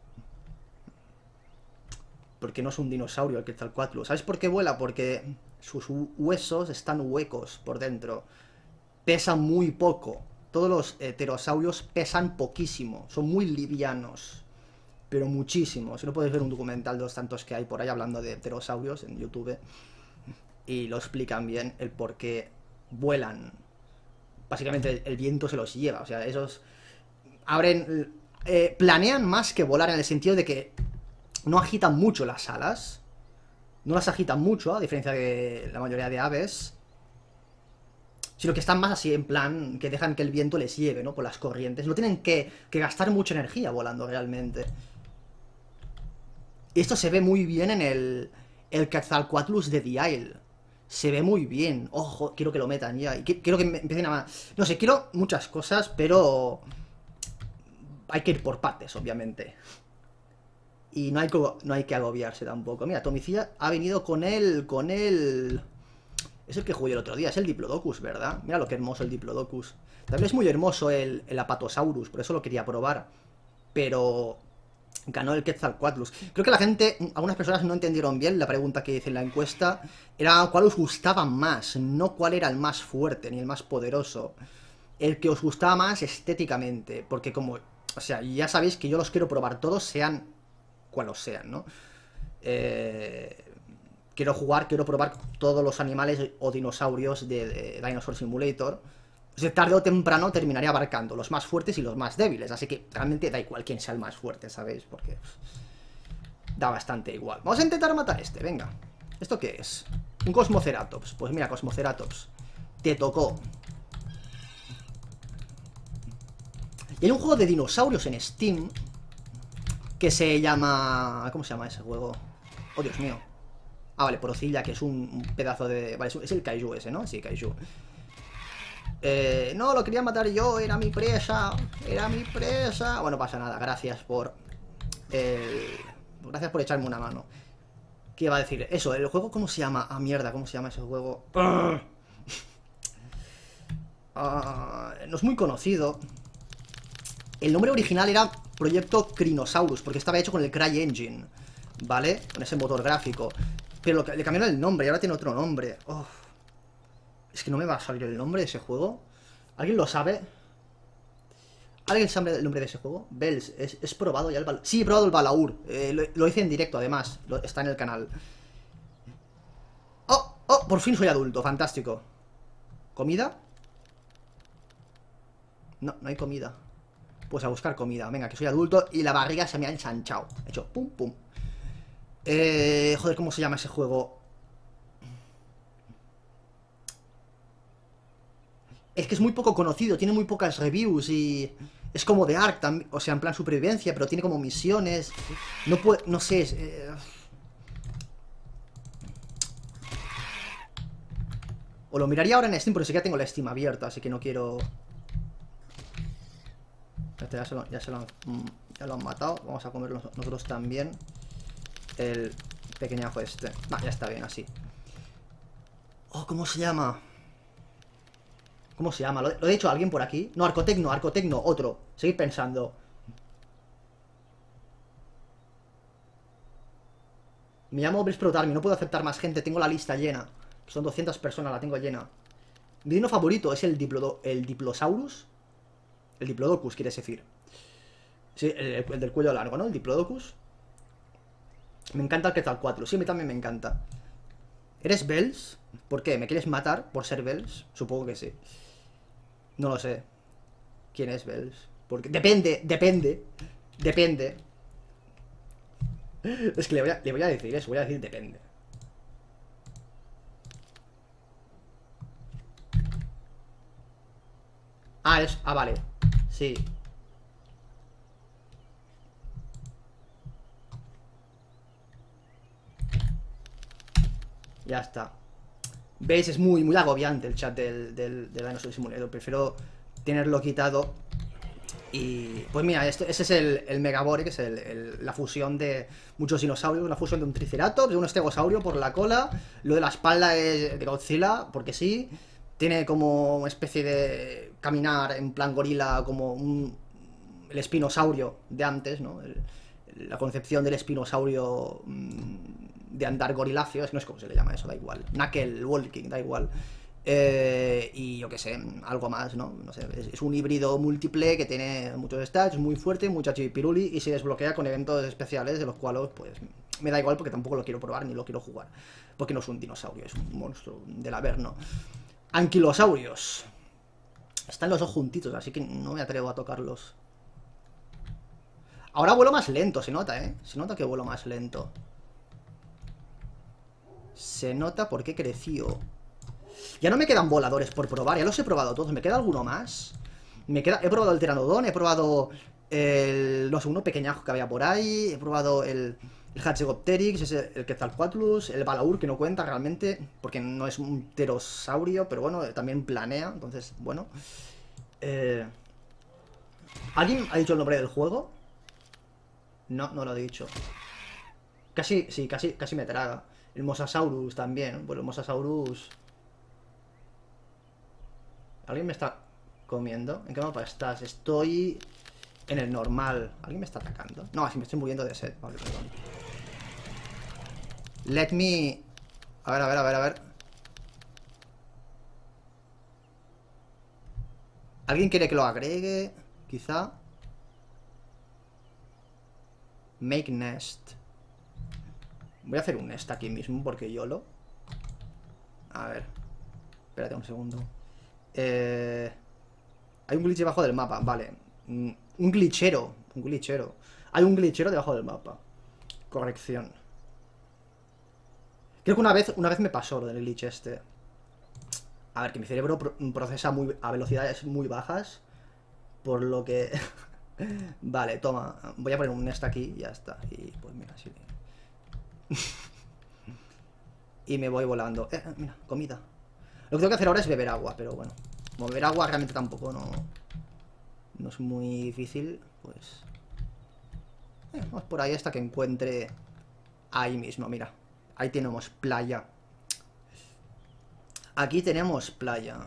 Porque no es un dinosaurio el Quetzalcoatlus. ¿Sabes por qué vuela? Porque sus huesos están huecos por dentro. Pesa muy poco. Todos los pterosaurios pesan poquísimo. Son muy livianos. Pero muchísimo. Si no puedes ver un documental de los tantos que hay por ahí hablando de pterosaurios en YouTube. Y lo explican bien el por qué vuelan. Básicamente el, el viento se los lleva. O sea, esos abren... Eh, planean más que volar en el sentido de que no agitan mucho las alas. No las agitan mucho, a diferencia de la mayoría de aves. Sino que están más así, en plan, que dejan que el viento les lleve, ¿no? Por las corrientes. No tienen que, que gastar mucha energía volando realmente. Y esto se ve muy bien en el, el Quetzalcoatlus de The Isle. Se ve muy bien. Ojo, quiero que lo metan ya. Y quiero que me empiecen a... No sé, quiero muchas cosas, pero... hay que ir por partes, obviamente. Y no hay que, no hay que agobiarse tampoco. Mira, Tomicilla ha venido con él, con él... Es el que jugué el otro día, es el Diplodocus, ¿verdad? Mira lo que hermoso el Diplodocus. También es muy hermoso el, el Apatosaurus, por eso lo quería probar. Pero... ganó el Quetzalcoatlus. Creo que la gente, algunas personas no entendieron bien la pregunta que hice en la encuesta. Era cuál os gustaba más, no cuál era el más fuerte ni el más poderoso. El que os gustaba más estéticamente. Porque como... O sea, ya sabéis que yo los quiero probar todos, sean cualos sean, ¿no? Eh, quiero jugar, quiero probar todos los animales o dinosaurios de, de Dinosaur Simulator. O sea, tarde o temprano terminaré abarcando los más fuertes y los más débiles. Así que realmente da igual quién sea el más fuerte, ¿sabéis? Porque da bastante igual. Vamos a intentar matar a este, venga. ¿Esto qué es? Un Cosmoceratops. Pues mira, Cosmoceratops, te tocó. Y hay un juego de dinosaurios en Steam que se llama... ¿Cómo se llama ese juego? Oh, Dios mío. Ah, vale, Procilla, que es un, un pedazo de... Vale, es el Kaiju ese, ¿no? Sí, Kaiju. Eh, no, lo quería matar yo, era mi presa. Era mi presa. Bueno, no pasa nada, gracias por... Eh, gracias por echarme una mano. ¿Qué iba a decir? Eso, ¿el juego cómo se llama? Ah, mierda, ¿cómo se llama ese juego? Uh, no es muy conocido. El nombre original era Proyecto Crinosaurus, porque estaba hecho con el CryEngine, ¿vale? Con ese motor gráfico. Pero lo, le cambiaron el nombre y ahora tiene otro nombre. Oh. Es que no me va a salir el nombre de ese juego. ¿Alguien lo sabe? ¿Alguien sabe el nombre de ese juego? Bells, ¿es, es probado ya el Balaur? Sí, he probado el Balaur. Eh, lo, lo hice en directo, además. Lo, está en el canal. ¡Oh! ¡Oh! Por fin soy adulto, fantástico. ¿Comida? No, no hay comida. Pues a buscar comida, venga, que soy adulto y la barriga se me ha ensanchado. He hecho pum pum. Eh, joder, ¿cómo se llama ese juego? Es que es muy poco conocido, tiene muy pocas reviews y... Es como de Ark también, o sea, en plan supervivencia, pero tiene como misiones. No puede, no sé... Es, eh... O lo miraría ahora en Steam, pero sí que ya tengo la Steam abierta, así que no quiero... Ya se, lo, ya, se lo han, ya lo han matado. Vamos a comerlo nosotros también. El pequeñajo este. Va, ya está bien así. Oh, ¿cómo se llama? ¿Cómo se llama? ¿Lo, ¿Lo he dicho a alguien por aquí? No, Arcotecno, Arcotecno, otro. Seguid pensando. Me llamo Brisprotarmi, no puedo aceptar más gente. Tengo la lista llena. Son doscientas personas, la tengo llena. Mi dino favorito es el, Diplodo, el Diplosaurus. El Diplodocus, quieres decir. Sí, el, el del cuello largo, ¿no? El Diplodocus. Me encanta el Quetzalcóatl. Sí, a mí también me encanta. ¿Eres Bells? ¿Por qué? ¿Me quieres matar por ser Bells? Supongo que sí. No lo sé. ¿Quién es Bells? Porque... Depende, depende. Depende. Es que le voy a, le voy a decir eso. Voy a decir depende. Ah, es... Ah, vale. Sí. Ya está. ¿Veis? Es muy, muy agobiante el chat del, del, del Dinosaur Simulator. Prefiero tenerlo quitado. Y pues mira, este, ese es el, el Megabore, que es el, el, la fusión de muchos dinosaurios. Una fusión de un Triceratops, de un Estegosaurio por la cola. Lo de la espalda es de Godzilla, porque sí. Tiene como una especie de caminar en plan gorila, como un, el espinosaurio de antes, ¿no? El, la concepción del espinosaurio mmm, de andar goriláceo, es que no es como se le llama eso, da igual. Knuckle walking, da igual. Eh, y yo qué sé, algo más, ¿no? No sé, es, es un híbrido múltiple que tiene muchos stats, muy fuerte, mucha chipiruli y se desbloquea con eventos especiales de los cuales, pues, me da igual porque tampoco lo quiero probar ni lo quiero jugar. Porque no es un dinosaurio, es un monstruo del Averno. Anquilosaurios. Están los dos juntitos, así que no me atrevo a tocarlos. Ahora vuelo más lento, se nota, ¿eh? Se nota que vuelo más lento. Se nota porque creció. Ya no me quedan voladores por probar, ya los he probado todos. ¿Me queda alguno más? Me queda... He probado el Pteranodon, he probado el... no sé, uno pequeñajo que había por ahí. He probado el... El Hatzegopteryx, es el, el Quetzalcoatlus, el Balaur, que no cuenta realmente, porque no es un pterosaurio, pero bueno, también planea, entonces, bueno. Eh... ¿Alguien ha dicho el nombre del juego? No, no lo he dicho. Casi, sí, casi, casi me traga. El Mosasaurus también, bueno, el Mosasaurus... ¿Alguien me está comiendo? ¿En qué mapa estás? Estoy en el normal. ¿Alguien me está atacando? No, así me estoy muriendo de sed. Vale, perdón. Let me... A ver, a ver, a ver, a ver. ¿Alguien quiere que lo agregue? Quizá. Make nest. Voy a hacer un nest aquí mismo porque yo lo... A ver. Espérate un segundo. Eh... Hay un glitch debajo del mapa, vale. Un glitchero. Un glitchero. Hay un glitchero debajo del mapa. Corrección. Creo que una vez, una vez me pasó lo del glitch este. A ver, que mi cerebro pro procesa muy, a velocidades muy bajas. Por lo que... Vale, toma. Voy a poner un nest aquí y ya está. Y pues mira, sí. Y me voy volando. Eh, mira, comida. Lo que tengo que hacer ahora es beber agua, pero bueno. Como beber agua realmente tampoco no... No es muy difícil, pues... Eh, vamos por ahí hasta que encuentre... Ahí mismo, mira. Ahí tenemos playa. Aquí tenemos playa.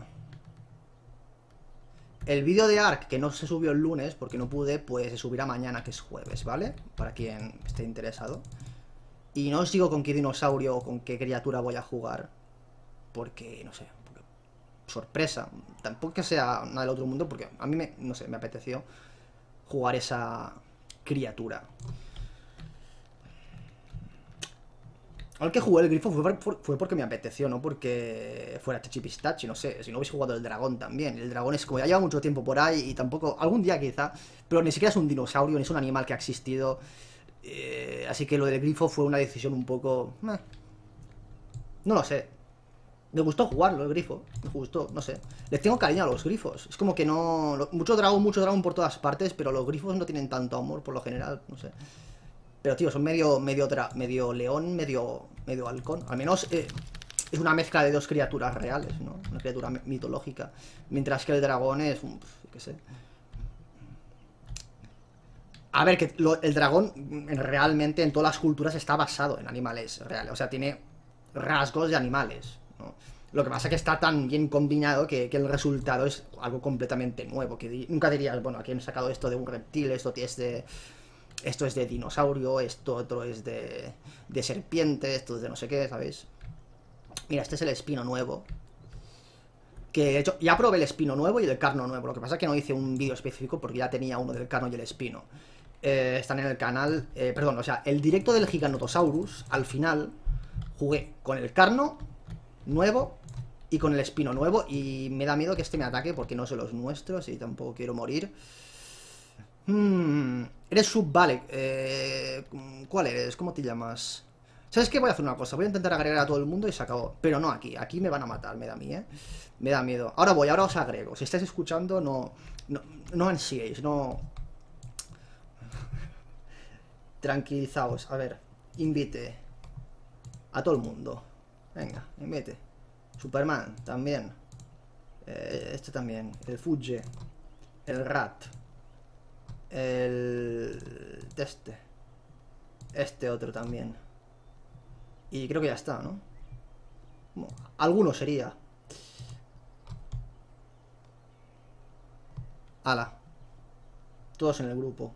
El vídeo de Ark, que no se subió el lunes porque no pude, pues se subirá mañana, que es jueves, ¿vale? Para quien esté interesado. Y no os digo con qué dinosaurio o con qué criatura voy a jugar. Porque, no sé, porque, sorpresa. Tampoco que sea nada del otro mundo, porque a mí, me, no sé, me apeteció jugar esa criatura. Al que jugué el grifo fue, fue porque me apeteció, no porque fuera chichipistachi, no sé. Si no hubiese jugado el dragón también. El dragón es como ya lleva mucho tiempo por ahí y tampoco... Algún día quizá, pero ni siquiera es un dinosaurio, ni es un animal que ha existido. Eh, así que lo del grifo fue una decisión un poco... Eh, no lo sé. Me gustó jugarlo, el grifo. Me gustó, no sé. Les tengo cariño a los grifos. Es como que no... Mucho dragón, mucho dragón por todas partes, pero los grifos no tienen tanto amor por lo general, no sé. Pero tío, son medio medio, medio león, medio medio halcón. Al menos eh, es una mezcla de dos criaturas reales, ¿no? Una criatura mitológica. Mientras que el dragón es un... qué sé. A ver, que lo, el dragón realmente en todas las culturas está basado en animales reales. O sea, tiene rasgos de animales, ¿no? Lo que pasa es que está tan bien combinado que, que el resultado es algo completamente nuevo. Que di, nunca dirías, bueno, aquí han sacado esto de un reptil, esto es de... Esto es de dinosaurio, esto otro es de, de serpiente, esto es de no sé qué, ¿sabéis? Mira, este es el espino nuevo. Que de hecho, ya probé el espino nuevo y el carno nuevo. Lo que pasa es que no hice un vídeo específico porque ya tenía uno del carno y el espino. eh, están en el canal. Eh, perdón, o sea, el directo del Giganotosaurus, al final, jugué con el Carno nuevo y con el Espino nuevo. Y me da miedo que este me ataque porque no son los nuestros y tampoco quiero morir. Hmm, eres Sub-Vale. Eh, ¿Cuál eres? ¿Cómo te llamas? ¿Sabes qué? Voy a hacer una cosa. Voy a intentar agregar a todo el mundo y se acabó. Pero no aquí. Aquí me van a matar, me da mí, ¿eh? Me da miedo. Ahora voy, ahora os agrego. Si estáis escuchando, no... No, no ansiéis, no... Tranquilizaos. A ver. Invite. A todo el mundo. Venga, invite. Superman, también. Eh, este también. El Fuge. El Rat. El... Este. Este otro también. Y creo que ya está, ¿no? Bueno, alguno sería. Ala. Todos en el grupo.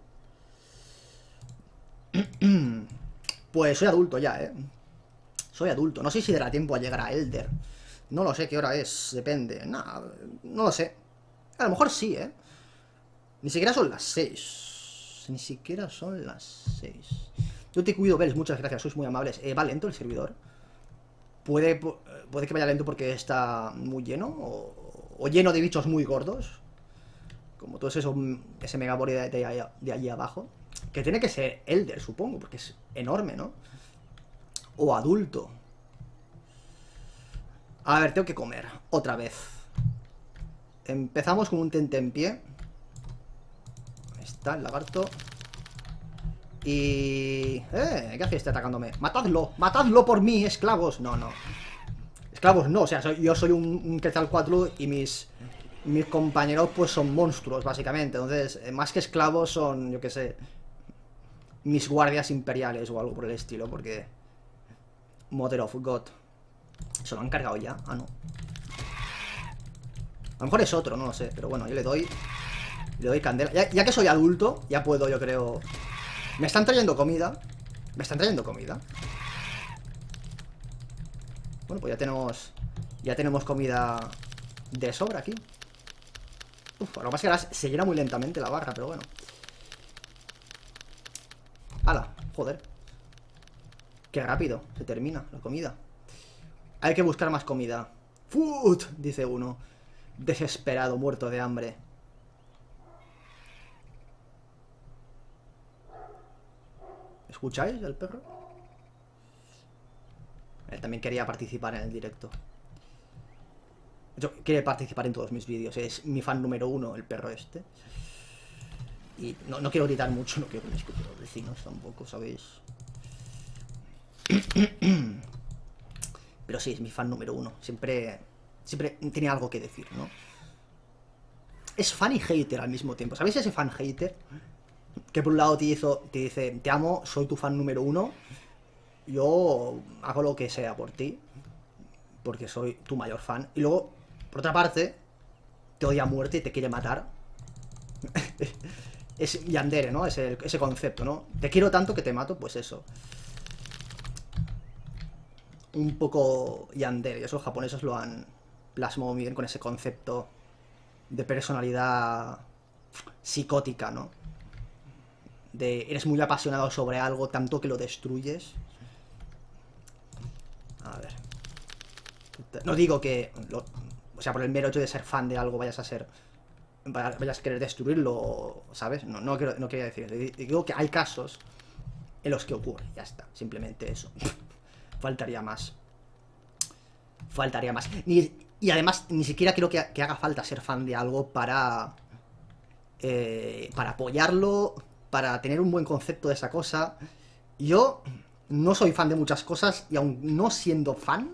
Pues soy adulto ya, ¿eh? Soy adulto. No sé si dará tiempo a llegar a Elder. No lo sé qué hora es. Depende. No, no lo sé. A lo mejor sí, ¿eh? Ni siquiera son las seis. Ni siquiera son las seis. Yo te cuido, Bels. Muchas gracias. Sois muy amables. Eh, ¿Va lento el servidor? Puede, puede que vaya lento porque está muy lleno. O, o lleno de bichos muy gordos. Como todo eso, ese megabore de, de, de allí abajo. Que tiene que ser Elder, supongo. Porque es enorme, ¿no? O adulto. A ver, tengo que comer. Otra vez. Empezamos con un tentempié. Ahí está el lagarto. Y... ¡Eh! ¿Qué hace este atacándome? ¡Matadlo! ¡Matadlo por mí, esclavos! No, no. Esclavos no, o sea, soy, yo soy un, un Quetzalcóatl y mis... Mis compañeros pues son monstruos, básicamente. Entonces, eh, más que esclavos son, yo qué sé... Mis guardias imperiales o algo por el estilo, porque... Mother of God. ¿Se lo han cargado ya? Ah, no. A lo mejor es otro, no lo sé. Pero bueno, yo le doy... Le doy candela. Ya, ya que soy adulto, ya puedo, yo creo... Me están trayendo comida. Me están trayendo comida. Bueno, pues ya tenemos... Ya tenemos comida de sobra aquí. Uf, lo que pasa es que ahora se llena muy lentamente la barra, pero bueno. ¡Hala! Joder. Qué rápido se termina la comida. Hay que buscar más comida. ¡Food! Dice uno. Desesperado, muerto de hambre. ¿Escucháis el perro? Él también quería participar en el directo. Yo quiere participar en todos mis vídeos. Es mi fan número uno, el perro este. Y no, no quiero gritar mucho, no quiero que me escuchen los vecinos tampoco, ¿sabéis? Pero sí, es mi fan número uno. Siempre, siempre tiene algo que decir, ¿no? Es fan y hater al mismo tiempo. ¿Sabéis ese fan hater? Que por un lado te, hizo, te dice, te amo, soy tu fan número uno. Yo hago lo que sea por ti, porque soy tu mayor fan. Y luego, por otra parte, te odia a muerte y te quiere matar. Es yandere, ¿no? Ese, ese concepto, ¿no? Te quiero tanto que te mato, pues eso. Un poco yandere. Y eso los japoneses lo han plasmado muy bien con ese concepto de personalidad psicótica, ¿no? De eres muy apasionado sobre algo tanto que lo destruyes. A ver. No digo que... Lo, o sea, por el mero hecho de ser fan de algo vayas a ser... Vayas a querer destruirlo, ¿sabes? No, no, quiero, no quería decir. Digo que hay casos en los que ocurre. Ya está. Simplemente eso. Faltaría más. Faltaría más. Ni, y además, ni siquiera creo que, que haga falta ser fan de algo para... Eh, para apoyarlo... Para tener un buen concepto de esa cosa. Yo no soy fan de muchas cosas. Y aun no siendo fan,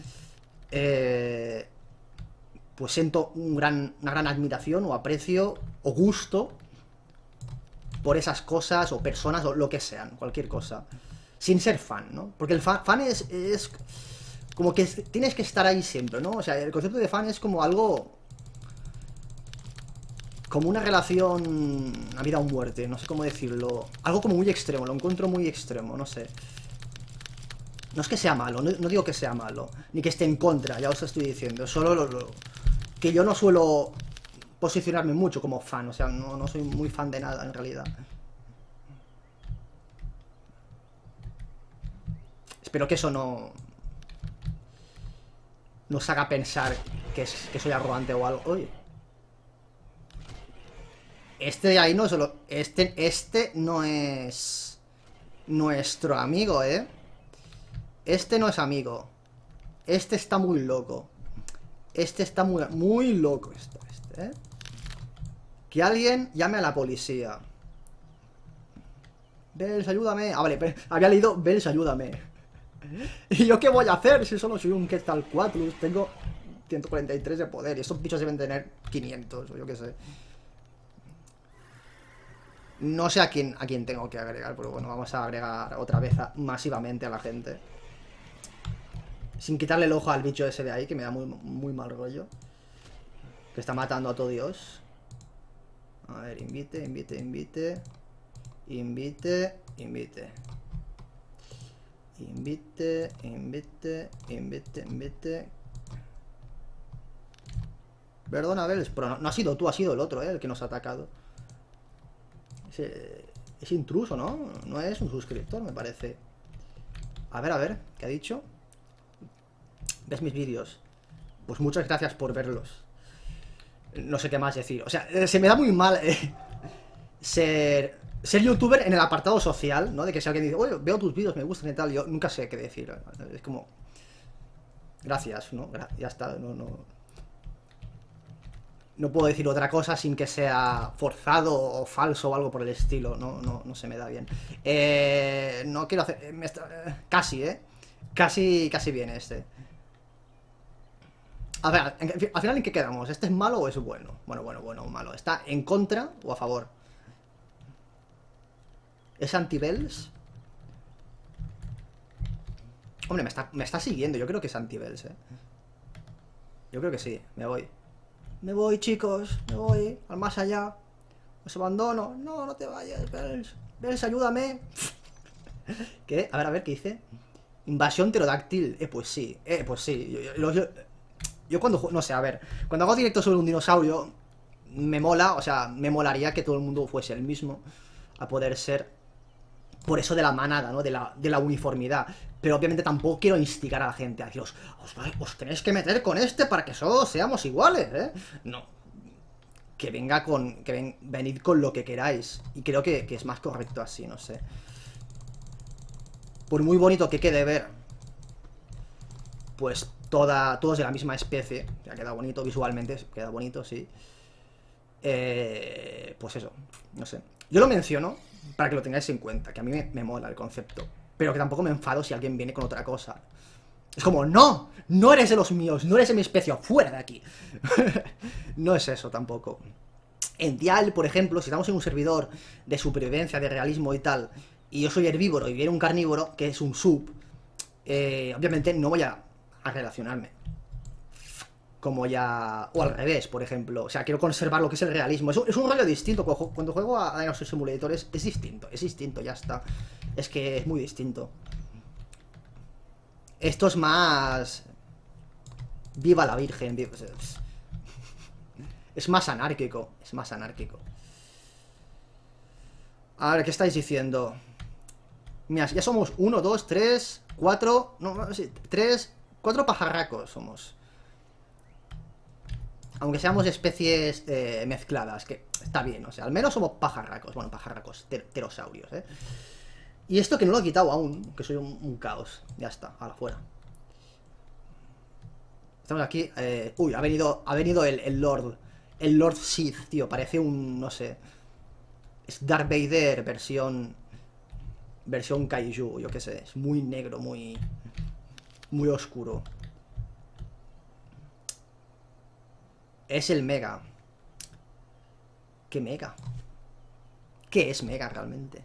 eh, pues siento un gran, una gran admiración o aprecio o gusto por esas cosas o personas o lo que sean, cualquier cosa, sin ser fan, ¿no? Porque el fan, fan es, es como que tienes que estar ahí siempre, ¿no? O sea, el concepto de fan es como algo... Como una relación a vida o muerte, no sé cómo decirlo. Algo como muy extremo, lo encuentro muy extremo, no sé. No es que sea malo, no, no digo que sea malo, ni que esté en contra, ya os estoy diciendo. Solo lo, lo, que yo no suelo posicionarme mucho como fan, o sea, no, no soy muy fan de nada en realidad. Espero que eso no... nos haga pensar que, es, que soy arrogante o algo. Oye. Este de ahí no solo... Este, este no es... nuestro amigo, ¿eh? Este no es amigo. Este está muy loco. Este está muy, muy loco. Este, este, ¿eh? Que alguien llame a la policía. Bells, ayúdame. Ah, vale, pero había leído Bells, ayúdame. ¿Y yo qué voy a hacer si solo soy un Quetzalcoatlus? Tengo ciento cuarenta y tres de poder y estos bichos deben tener quinientos o yo qué sé. No sé a quién, a quién tengo que agregar, pero bueno, vamos a agregar otra vez a, masivamente a la gente. Sin quitarle el ojo al bicho ese de ahí, que me da muy, muy mal rollo. Que está matando a todo Dios. A ver, invite, invite, invite. Invite, invite. Invite, invite, invite, invite. Perdona, Bells, pero no, no ha sido tú, ha sido el otro, ¿eh? El que nos ha atacado. Es, es intruso, ¿no? No es un suscriptor, me parece. A ver, a ver, ¿qué ha dicho? ¿Ves mis vídeos? Pues muchas gracias por verlos. No sé qué más decir. O sea, se me da muy mal eh, ser, ser youtuber en el apartado social, ¿no? De que si alguien dice, oye, veo tus vídeos, me gustan y tal. Yo nunca sé qué decir. Es como... gracias, ¿no? Ya está, no, no... No puedo decir otra cosa sin que sea forzado o falso o algo por el estilo. No, no, no se me da bien. Eh, no quiero hacer... Me está, casi, ¿eh? Casi, casi viene este. A ver, al final, ¿en qué quedamos? ¿Este es malo o es bueno? Bueno, bueno, bueno, malo. ¿Está en contra o a favor? ¿Es anti-Bells? Hombre, me está, me está siguiendo. Yo creo que es anti-Bells, ¿eh? Yo creo que sí. Me voy. Me voy, chicos. Me voy. Al más allá. Os abandono. No, no te vayas, Bells. Bells, ayúdame. ¿Qué? A ver, a ver, ¿qué dice? Invasión pterodáctil. Eh, pues sí. Eh, pues sí. Yo, yo, yo, yo cuando... no sé, a ver. Cuando hago directo sobre un dinosaurio, me mola, o sea, me molaría que todo el mundo fuese el mismo. A poder ser... por eso de la manada, ¿no? De la, de la uniformidad. Pero obviamente tampoco quiero instigar a la gente a decir, os, os, os tenéis que meter con este para que todos seamos iguales, ¿eh? No. Que venga con... que ven, venid con lo que queráis. Y creo que, que es más correcto así, no sé. Por muy bonito que quede ver, pues toda, todos de la misma especie. Ya queda bonito visualmente, queda bonito, sí. Eh, pues eso, no sé. Yo lo menciono para que lo tengáis en cuenta, que a mí me, me mola el concepto. Pero que tampoco me enfado si alguien viene con otra cosa. Es como, no, no eres de los míos, no eres de mi especie, fuera de aquí. No es eso tampoco. En Dial, por ejemplo, si estamos en un servidor de supervivencia, de realismo y tal, y yo soy herbívoro y viene un carnívoro, que es un sub, eh, obviamente no voy a, a relacionarme. Como ya... o al revés, por ejemplo. O sea, quiero conservar lo que es el realismo. Es un, es un rollo distinto. Cuando juego a Dinosaur Simulator es, es distinto. Es distinto, ya está. Es que es muy distinto. Esto es más... viva la Virgen. Viva... es más anárquico. Es más anárquico. A ver, ¿qué estáis diciendo? Mira, ya somos uno, dos, tres, cuatro... no, sí, tres... cuatro pajarracos somos. Aunque seamos especies eh, mezcladas, que está bien, o sea, al menos somos pajarracos. Bueno, pajarracos, pterosaurios, ¿eh? Y esto que no lo he quitado aún, que soy un, un caos. Ya está, a la fuera. Estamos aquí, eh, uy, ha venido, ha venido el, el Lord, el Lord Sith, tío, parece un, no sé, es Darth Vader versión, versión Kaiju, yo qué sé, es muy negro, muy, muy oscuro. Es el Mega. ¿Qué Mega? ¿Qué es Mega realmente?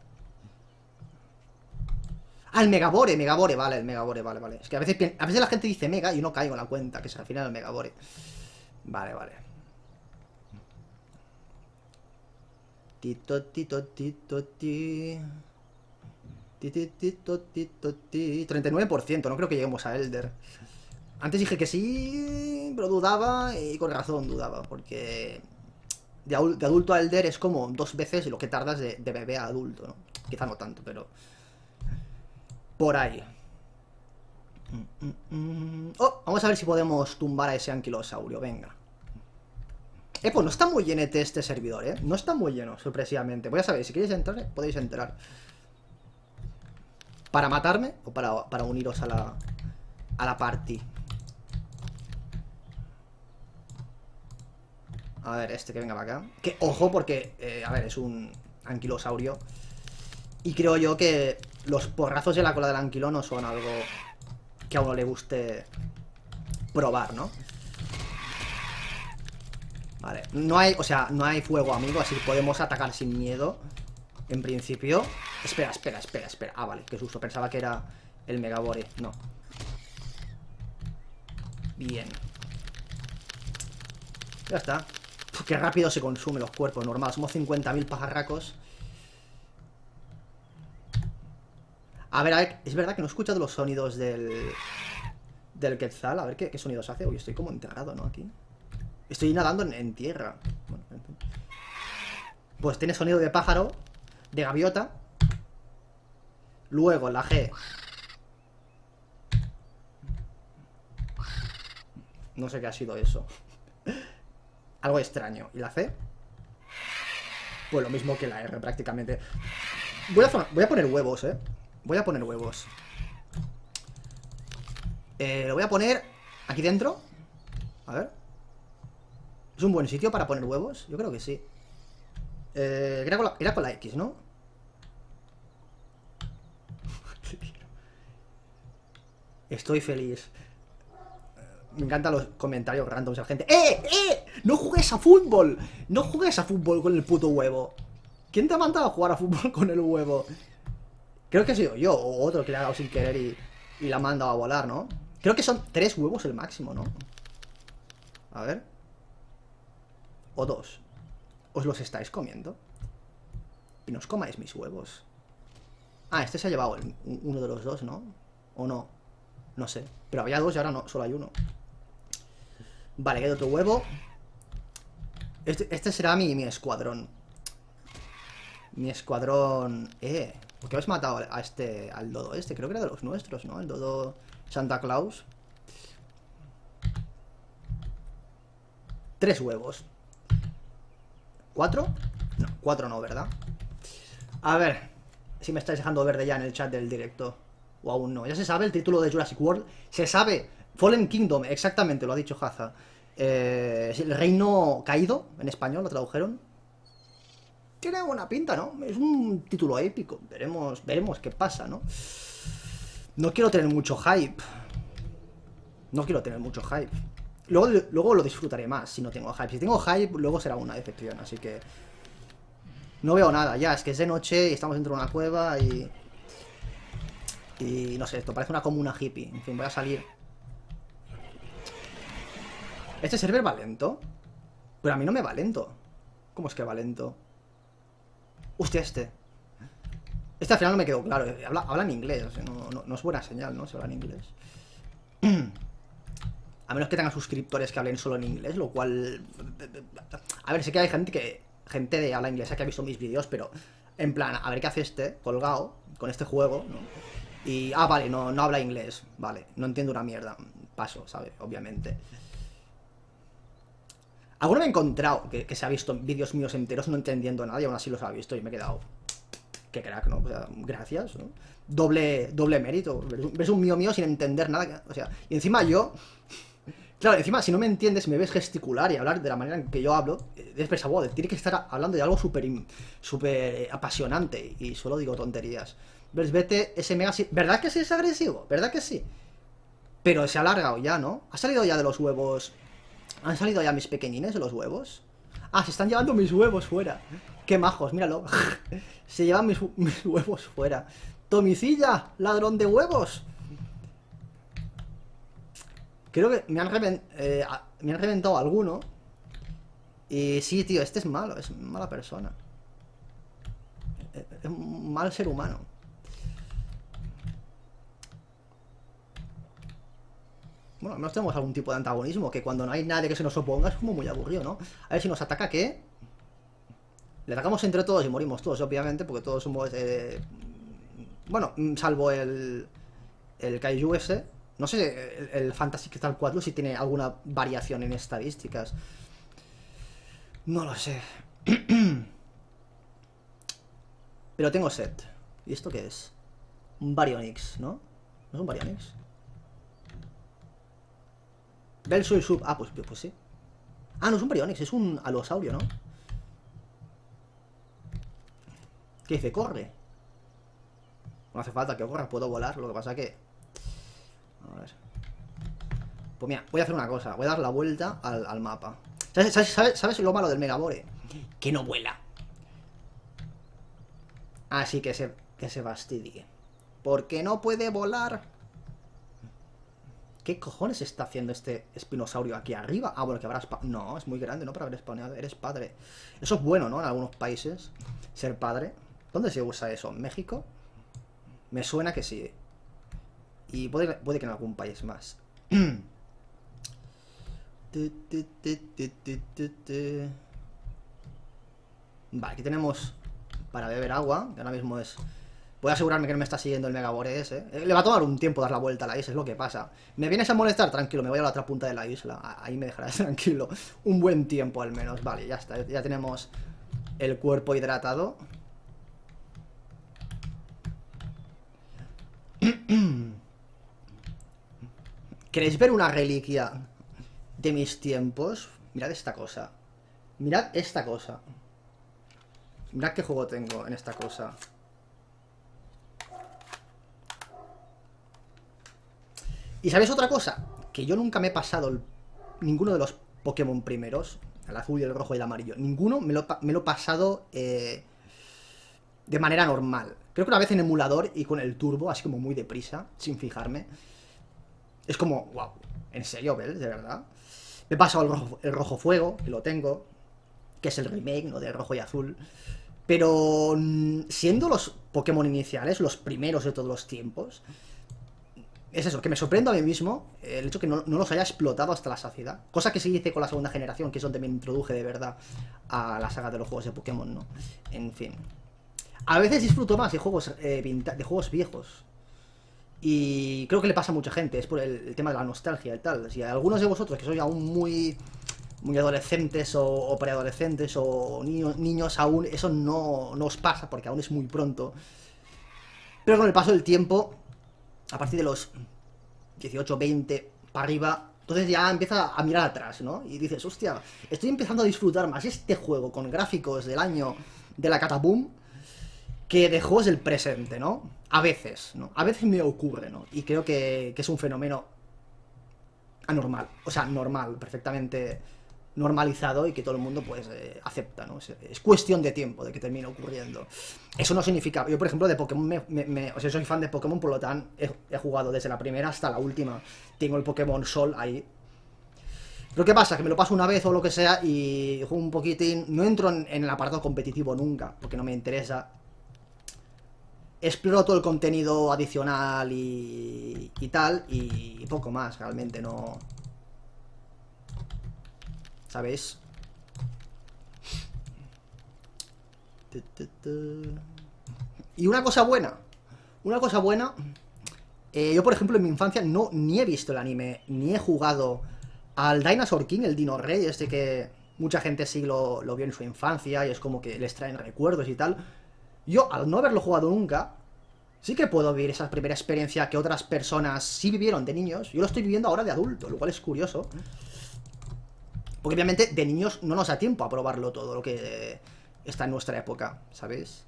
Ah, el Megabore, Megabore, vale, el Megabore, vale, vale. Es que a veces, a veces la gente dice Mega y no caigo en la cuenta, que se refiere al Megabore. Vale, vale. Tito, tito, tito, ti. Tito, tito, tito, ti. treinta y nueve por ciento, no creo que lleguemos a Elder. Antes dije que sí, pero dudaba, y con razón dudaba, porque de, adul de adulto a Elder es como dos veces lo que tardas de, de bebé a adulto, ¿no? Quizá no tanto, pero por ahí. Mm, mm, mm. Oh, vamos a ver si podemos tumbar a ese anquilosaurio, venga. Eh, pues no está muy lleno este servidor, eh. No está muy lleno, sorpresivamente. Voy a saber, si queréis entrar, podéis entrar. ¿Para matarme o para, para uniros a la, a la party? A ver, este que venga para acá. Que, ojo, porque, eh, a ver, es un anquilosaurio. Y creo yo que los porrazos de la cola del anquilo no son algo que a uno le guste probar, ¿no? Vale, no hay, o sea, no hay fuego, amigo, así que podemos atacar sin miedo. En principio. Espera, espera, espera, espera. Ah, vale, qué susto, pensaba que era el Megabore. No. Bien. Ya está. Uf, qué rápido se consumen los cuerpos, normal. Somos cincuenta mil pajarracos. A ver, a ver, es verdad que no he escuchado los sonidos del... Del Quetzal. A ver qué, qué sonidos hace. Uy, estoy como enterrado, ¿no? Aquí. Estoy nadando en, en tierra. Bueno, en fin. Pues tiene sonido de pájaro, de gaviota. Luego la G. No sé qué ha sido eso. Algo extraño. ¿Y la C? Pues lo mismo que la R, prácticamente. Voy a, voy a poner huevos, eh. Voy a poner huevos. Eh, lo voy a poner aquí dentro. A ver. ¿Es un buen sitio para poner huevos? Yo creo que sí. Eh, era, con la, era con la X, ¿no? Estoy feliz. Me encantan los comentarios randoms de la gente. ¡Eh! ¡Eh! ¡No juegues a fútbol! ¡No juegues a fútbol con el puto huevo! ¿Quién te ha mandado a jugar a fútbol con el huevo? Creo que he sido yo o otro que le ha dado sin querer y, y la ha mandado a volar, ¿no? Creo que son tres huevos el máximo, ¿no? A ver. O dos. ¿Os los estáis comiendo? Y no os comáis mis huevos. Ah, este se ha llevado el, uno de los dos, ¿no? ¿O no? No sé. Pero había dos y ahora no, solo hay uno. Vale, queda otro huevo. Este, este será mi, mi escuadrón. Mi escuadrón... Eh, ¿por qué habéis matado a este, al dodo este? Creo que era de los nuestros, ¿no? El dodo Santa Claus. Tres huevos. ¿Cuatro? No, cuatro no, ¿verdad? A ver, si me estáis dejando verde ya en el chat del directo. O aún no. Ya se sabe el título de Jurassic World. Se sabe. Fallen Kingdom, exactamente, lo ha dicho Haza. Eh, el reino caído, en español, lo tradujeron. Tiene buena pinta, ¿no? Es un título épico. Veremos, veremos qué pasa, ¿no? No quiero tener mucho hype. No quiero tener mucho hype. Luego, luego lo disfrutaré más si no tengo hype. Si tengo hype, luego será una decepción. Así que... no veo nada. Ya, es que es de noche y estamos dentro de una cueva y... Y no sé, esto parece una comuna hippie. En fin, voy a salir. ¿Este server va lento? Pero a mí no me va lento. ¿Cómo es que va lento? Hostia, este. Este al final no me quedó claro. Habla, habla en inglés. O sea, no, no, no es buena señal, ¿no? Si habla en inglés. A menos que tengan suscriptores que hablen solo en inglés, lo cual... A ver, sé que hay gente que... Gente de habla inglesa que ha visto mis vídeos, pero... En plan, a ver qué hace este, colgado, con este juego, ¿no? Y... Ah, vale, no, no habla inglés. Vale, no entiendo una mierda. Paso, ¿sabes? Obviamente. Alguno me he encontrado que, que se ha visto vídeos míos enteros no entendiendo nada y aún así los ha visto y me he quedado... Qué crack, ¿no? O sea, gracias, ¿no? Doble, doble mérito. Ves un mío mío sin entender nada. O sea, y encima yo... Claro, encima si no me entiendes, me ves gesticular y hablar de la manera en que yo hablo, es pensar, wow, tiene que estar hablando de algo súper súper apasionante y solo digo tonterías. ¿Ves? Vete, ese mega... ¿Verdad que sí es agresivo? ¿Verdad que sí? Pero se ha alargado ya, ¿no? ¿Ha salido ya de los huevos? ¿Han salido ya mis pequeñines de los huevos? Ah, se están llevando mis huevos fuera. Qué majos, míralo. Se llevan mis, mis huevos fuera. Tomicilla, ladrón de huevos. Creo que me han, revent, eh, me han reventado alguno. Y sí, tío, este es malo, es mala persona. Es un mal ser humano. Bueno, al menos tenemos algún tipo de antagonismo, que cuando no hay nadie que se nos oponga es como muy aburrido, ¿no? A ver si nos ataca, ¿qué? Le atacamos entre todos y morimos todos, obviamente, porque todos somos... Eh... Bueno, salvo el... El Kaiju ese... No sé, el, el Fantasy Crystal cuatro si tiene alguna variación en estadísticas. No lo sé. Pero tengo set. ¿Y esto qué es? Un Baryonyx, ¿no? ¿No es un Baryonyx? Belsoy Sub. Ah, pues, pues sí. Ah, no es un Baryonyx, es un Alosaurio, ¿no? ¿Qué dice? Corre. No hace falta que corra, puedo volar. Lo que pasa que... A ver. Pues mira, voy a hacer una cosa. Voy a dar la vuelta al, al mapa. ¿Sabes, sabes, sabes, ¿Sabes lo malo del Megabore? Que no vuela. Así que se, que se fastidie. ¿Por qué no puede volar? ¿Qué cojones está haciendo este espinosaurio aquí arriba? Ah, bueno, que habrá spa... No, es muy grande, ¿no? Para haber spawneado. Eres padre. Eso es bueno, ¿no? En algunos países. Ser padre. ¿Dónde se usa eso? ¿En México? Me suena que sí. Y puede, puede que en algún país más. Vale, aquí tenemos para beber agua, que ahora mismo es... Voy a asegurarme que no me está siguiendo el Megabore ese. Le va a tomar un tiempo dar la vuelta a la isla, es lo que pasa. ¿Me vienes a molestar? Tranquilo, me voy a la otra punta de la isla. Ahí me dejarás tranquilo. Un buen tiempo al menos. Vale, ya está. Ya tenemos el cuerpo hidratado. ¿Queréis ver una reliquia de mis tiempos? Mirad esta cosa. Mirad esta cosa. Mirad qué juego tengo en esta cosa. ¿Y sabéis otra cosa? Que yo nunca me he pasado el, ninguno de los Pokémon primeros, el azul y el rojo y el amarillo. Ninguno me lo, me lo he pasado eh, de manera normal. Creo que una vez en emulador y con el turbo, así como muy deprisa, sin fijarme. Es como, wow, ¿en serio, Bel? ¿De verdad? Me he pasado el rojo, el rojo fuego, que lo tengo, que es el remake, ¿no? De rojo y azul. Pero siendo los Pokémon iniciales, los primeros de todos los tiempos, es eso, que me sorprendo a mí mismo el hecho que no, no los haya explotado hasta la saciedad. Cosa que sí hice con la segunda generación, que es donde me introduje de verdad a la saga de los juegos de Pokémon, ¿no? En fin. A veces disfruto más de juegos, eh, de juegos viejos. Y creo que le pasa a mucha gente, es por el, el tema de la nostalgia y tal. Si a algunos de vosotros que sois aún muy... muy adolescentes o, o preadolescentes o niños, niños aún, eso no, no os pasa porque aún es muy pronto. Pero con el paso del tiempo, a partir de los dieciocho, veinte para arriba, entonces ya empieza a mirar atrás, ¿no? Y dices, hostia, estoy empezando a disfrutar más este juego con gráficos del año de la Cataboom que de juegos del presente, ¿no? A veces, ¿no? A veces me ocurre, ¿no? Y creo que, que es un fenómeno anormal, o sea, normal, perfectamente normalizado y que todo el mundo pues eh, acepta, ¿no? Es, es cuestión de tiempo de que termine ocurriendo. Eso no significa... Yo, por ejemplo, de Pokémon, me, me, me, o sea, soy fan de Pokémon, por lo tanto, he, he jugado desde la primera hasta la última. Tengo el Pokémon Sol ahí. Pero ¿qué pasa? Que me lo paso una vez o lo que sea y juego un poquitín... No entro en, en el apartado competitivo nunca, porque no me interesa. Exploro todo el contenido adicional y, y tal, y, y poco más, realmente, no... ¿Sabéis? Y una cosa buena. Una cosa buena. Eh, yo, por ejemplo, en mi infancia no ni he visto el anime, ni he jugado al Dinosaur King, el Dino Rey, este que mucha gente sí lo, lo vio en su infancia y es como que les traen recuerdos y tal. Yo, al no haberlo jugado nunca, sí que puedo vivir esa primera experiencia que otras personas sí vivieron de niños. Yo lo estoy viviendo ahora de adulto, lo cual es curioso. Porque obviamente de niños no nos da tiempo a probarlo todo lo que está en nuestra época, ¿sabéis?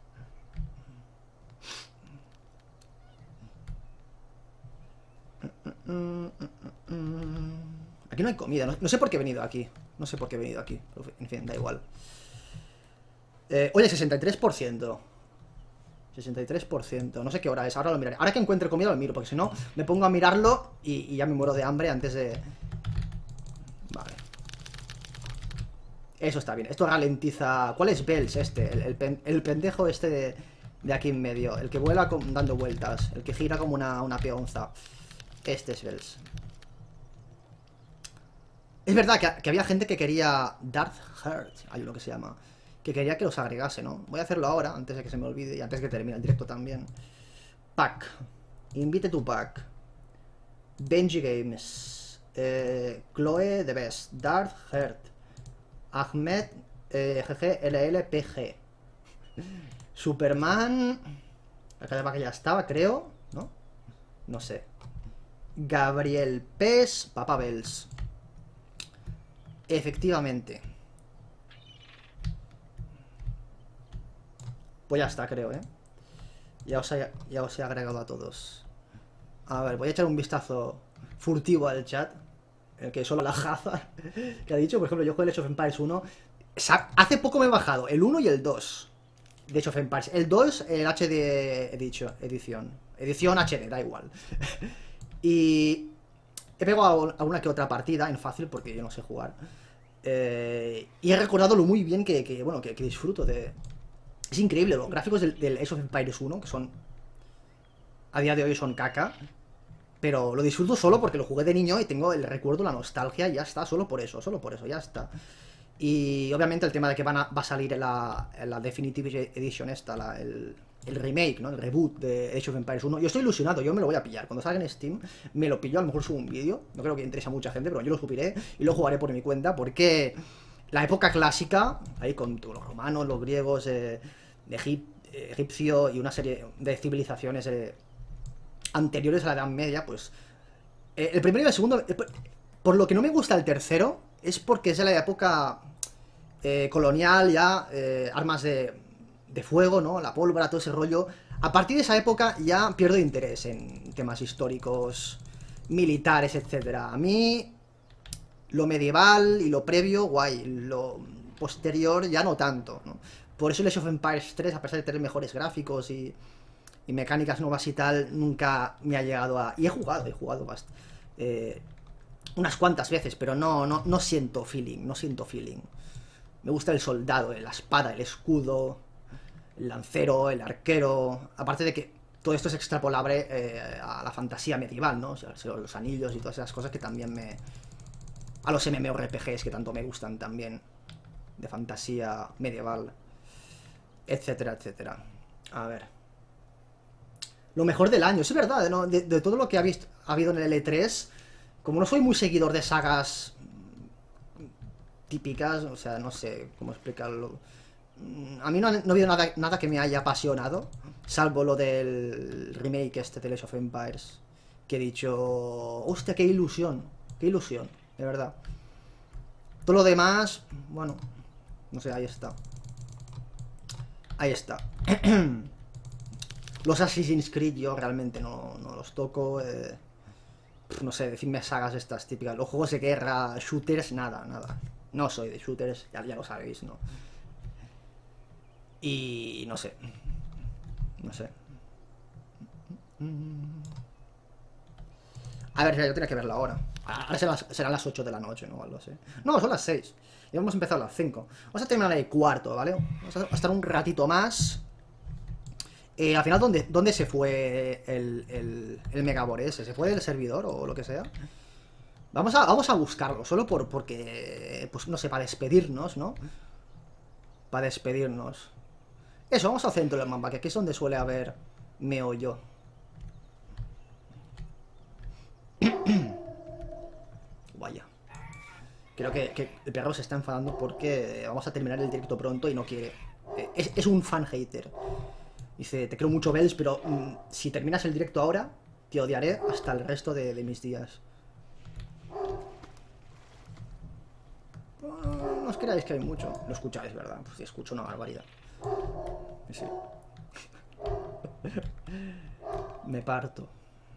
Aquí no hay comida, no, no sé por qué he venido aquí. No sé por qué he venido aquí, pero en fin, da igual. eh, Oye, sesenta y tres por ciento sesenta y tres por ciento, no sé qué hora es, ahora lo miraré. Ahora que encuentre comida lo miro, porque si no me pongo a mirarlo y, y ya me muero de hambre antes de... Vale. Eso está bien, esto ralentiza... ¿Cuál es Bells este? El, el, pen, el pendejo este de, de aquí en medio. El que vuela con, dando vueltas. El que gira como una, una peonza. Este es Bells. Es verdad que, que había gente que quería Dark Heart, hay uno que se llama, que quería que los agregase, ¿no? Voy a hacerlo ahora, antes de que se me olvide y antes de que termine el directo también. Pack. Invite tu pack. Benji Games, eh, Chloe The Best, Darth Heart, Ahmed eh, G G L L P G, Superman, acá que ya estaba, creo, ¿no? No sé. Gabriel Pes, Papa Bells. Efectivamente. Pues ya está, creo, ¿eh? Ya os, he, ya os he agregado a todos. A ver, voy a echar un vistazo furtivo al chat. El que solo la jaza que ha dicho. Por ejemplo, yo juego el Age of Empires uno. Hace poco me he bajado el uno y el dos de Age of Empires. El dos, el H D edition, edición. Edición H D, da igual. Y he pegado alguna que otra partida en fácil porque yo no sé jugar. Eh, y he recordado lo muy bien que, que bueno, que, que disfruto de... Es increíble, los gráficos del, del Age of Empires uno, que son... A día de hoy son caca. Pero lo disfruto solo porque lo jugué de niño y tengo el recuerdo, la nostalgia, y ya está, solo por eso, solo por eso, ya está. Y obviamente el tema de que van a, va a salir la, la Definitive Edition esta, la, el, el remake, ¿no? El reboot de Age of Empires uno. Yo estoy ilusionado, yo me lo voy a pillar. Cuando salga en Steam, me lo pillo, a lo mejor subo un vídeo. No creo que interese a mucha gente, pero yo lo subiré y lo jugaré por mi cuenta porque la época clásica, ahí con los romanos, los griegos, eh, de Egip, eh, egipcio y una serie de civilizaciones... Eh, anteriores a la Edad Media, pues eh, el primero y el segundo, eh, por lo que no me gusta el tercero, es porque es de la época eh, colonial ya, eh, armas de, de fuego, ¿no? La pólvora, todo ese rollo. A partir de esa época ya pierdo interés en temas históricos, militares, etcétera. A mí lo medieval y lo previo, guay, lo posterior ya no tanto, ¿no? Por eso el Age of Empires tres, a pesar de tener mejores gráficos y... y mecánicas nuevas y tal, nunca me ha llegado a... Y he jugado, he jugado bast... eh, unas cuantas veces, pero no, no, no siento feeling, no siento feeling. Me gusta el soldado, la espada, el escudo, el lancero, el arquero... Aparte de que todo esto es extrapolable eh, a la fantasía medieval, ¿no? O sea, los anillos y todas esas cosas que también me... A los MMORPGs que tanto me gustan también, de fantasía medieval, etcétera, etcétera. A ver... Lo mejor del año, es verdad, ¿no? de, de todo lo que ha, visto, ha habido en el E tres, como no soy muy seguidor de sagas típicas, o sea, no sé cómo explicarlo. A mí no, no ha habido nada, nada que me haya apasionado, salvo lo del remake este de Age of Empires, que he dicho, hostia, qué ilusión, qué ilusión, de verdad. Todo lo demás, bueno, no sé, ahí está. Ahí está. Los Assassin's Creed yo realmente no, no los toco, eh, no sé, decidme sagas estas típicas. Los juegos de guerra, shooters, nada, nada. No soy de shooters, ya, ya lo sabéis, ¿no? Y no sé, no sé. A ver, yo tenía que verla ahora. Ahora serán las, serán las ocho de la noche, ¿no? Algo así. No, son las seis. Ya hemos empezado a las cinco. Vamos a terminar el cuarto, ¿vale? Vamos a estar un ratito más. Eh, al final, ¿dónde, ¿dónde se fue el, el, el Megabore ese? ¿Se fue del servidor o lo que sea? Vamos a, vamos a buscarlo, solo por porque, pues no sé, para despedirnos, ¿no? Para despedirnos. Eso, vamos al centro del mapa, que aquí es donde suele haber meollo. Vaya. Creo que, que el perro se está enfadando porque vamos a terminar el directo pronto y no quiere. Es, es un fan hater. Dice, te creo mucho, Bells, pero mmm, si terminas el directo ahora, te odiaré hasta el resto de, de mis días. No, no os creáis que hay mucho. Lo escucháis, ¿verdad? Pues sí, escucho una barbaridad. Sí. Me parto.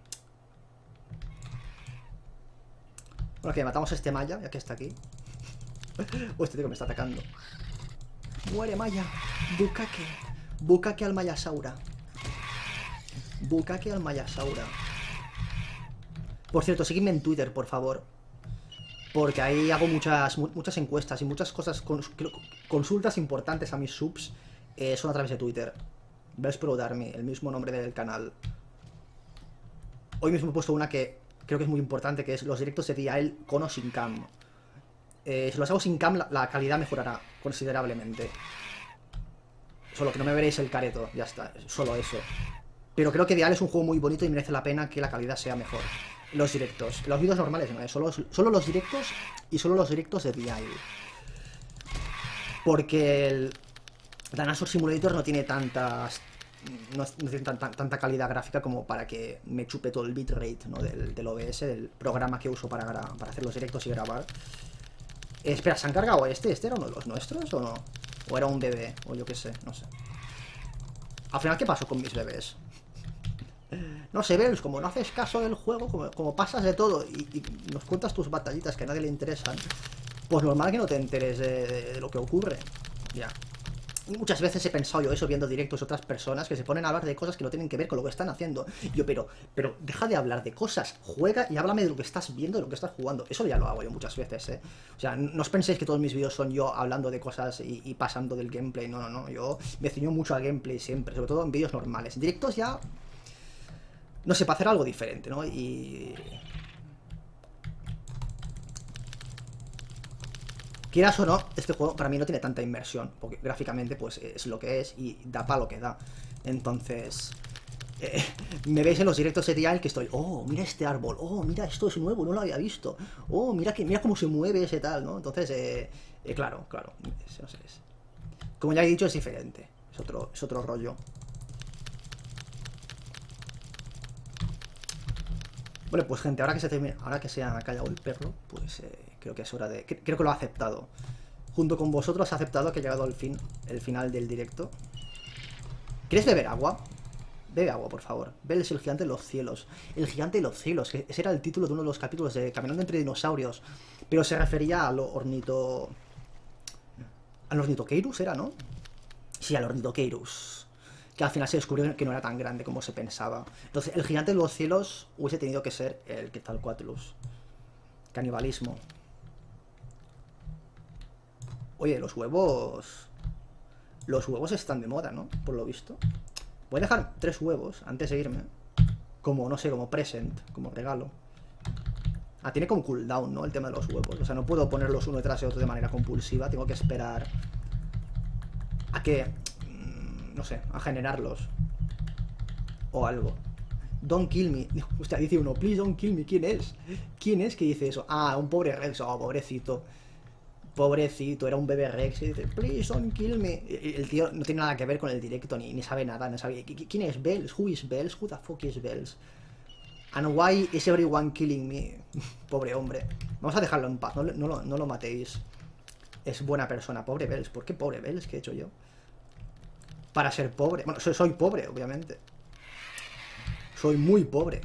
Bueno, que matamos a este Maya, ya que está aquí. Oh, este tío que me está atacando. Muere, Maya. Bukake. Bukake al Mayasaura. Bukake al Mayasaura. Por cierto, seguidme en Twitter, por favor. Porque ahí hago muchas muchas encuestas y muchas cosas, consultas importantes a mis subs. Eh, son a través de Twitter. Bells Pro Army, el mismo nombre del canal. Hoy mismo he puesto una que creo que es muy importante, que es los directos de D L con o sin cam. Eh, si los hago sin cam, la, la calidad mejorará considerablemente. Solo que no me veréis el careto, ya está, solo eso. Pero creo que D L es un juego muy bonito y merece la pena que la calidad sea mejor. los directos. Los vídeos normales no, ¿eh? solo, solo los directos y solo los directos de Dial. Porque el Dinosaur Simulator no tiene tantas... No, no tiene tan, tan, tanta calidad gráfica como para que me chupe todo el bitrate, ¿no? del, del O B S, del programa que uso para, para hacer los directos y grabar. Eh, espera, ¿se han cargado este? ¿Este era uno de los nuestros o no? ¿O era un bebé? O yo qué sé, no sé. Al final, ¿qué pasó con mis bebés? No sé, Bells, como no haces caso del juego, como, como pasas de todo y, y nos cuentas tus batallitas que a nadie le interesan, pues normal que no te enteres de, de, de lo que ocurre. Ya. Muchas veces he pensado yo eso viendo directos de otras personas que se ponen a hablar de cosas que no tienen que ver con lo que están haciendo. Yo, pero, pero deja de hablar de cosas, juega y háblame de lo que estás viendo, de lo que estás jugando. Eso ya lo hago yo muchas veces, ¿eh? O sea, no os penséis que todos mis vídeos son yo hablando de cosas y, y pasando del gameplay. No, no, no. Yo me ciño mucho al gameplay siempre, sobre todo en vídeos normales. En directos ya... No sé, para hacer algo diferente, ¿no? Y... Quieras o no, este juego para mí no tiene tanta inmersión, porque gráficamente pues es lo que es y da para lo que da. Entonces, eh, me veis en los directos de Dial que estoy, oh, mira este árbol, oh, mira, esto es nuevo, no lo había visto, oh, mira que mira cómo se mueve ese tal, ¿no? Entonces, eh, eh, claro, claro, es, no sé, es, como ya he dicho, es diferente, es otro, es otro rollo. Bueno, pues gente, ahora que se termina, ahora que se ha callado el perro, pues eh, creo que es hora de... Creo que lo ha aceptado. Junto con vosotros ha aceptado que ha llegado el fin, el final del directo. ¿Quieres beber agua? Bebe agua, por favor. Bells, el gigante de los cielos. El gigante de los cielos, que ese era el título de uno de los capítulos de Caminando entre dinosaurios. Pero se refería a lo ornito... Al ornitoqueirus era, ¿no? Sí, al ornitoqueirus. Que al final se descubrió que no era tan grande como se pensaba. Entonces, el gigante de los cielos hubiese tenido que ser el Quetzalcoatlus. Canibalismo. Oye, los huevos... Los huevos están de moda, ¿no? Por lo visto. Voy a dejar tres huevos antes de irme. Como, no sé, como present, como regalo. Ah, tiene como cooldown, ¿no? El tema de los huevos. O sea, no puedo ponerlos uno detrás de otro de manera compulsiva. Tengo que esperar a que... No sé, a generarlos. O algo. Don't kill me. Hostia, dice uno, please don't kill me. ¿Quién es? ¿Quién es que dice eso? Ah, un pobre Rex. Oh, pobrecito. Pobrecito, era un bebé Rex. Y dice, please don't kill me. El tío no tiene nada que ver con el directo, ni, ni sabe nada. No sabe. ¿Quién es Bells? Who is Bells? Who the fuck is Bells? And why is everyone killing me? Pobre hombre. Vamos a dejarlo en paz. No, no, lo, no lo matéis. Es buena persona. Pobre Bells. ¿Por qué pobre Bells? ¿Qué he hecho yo? Para ser pobre. Bueno, soy, soy pobre, obviamente. Soy muy pobre.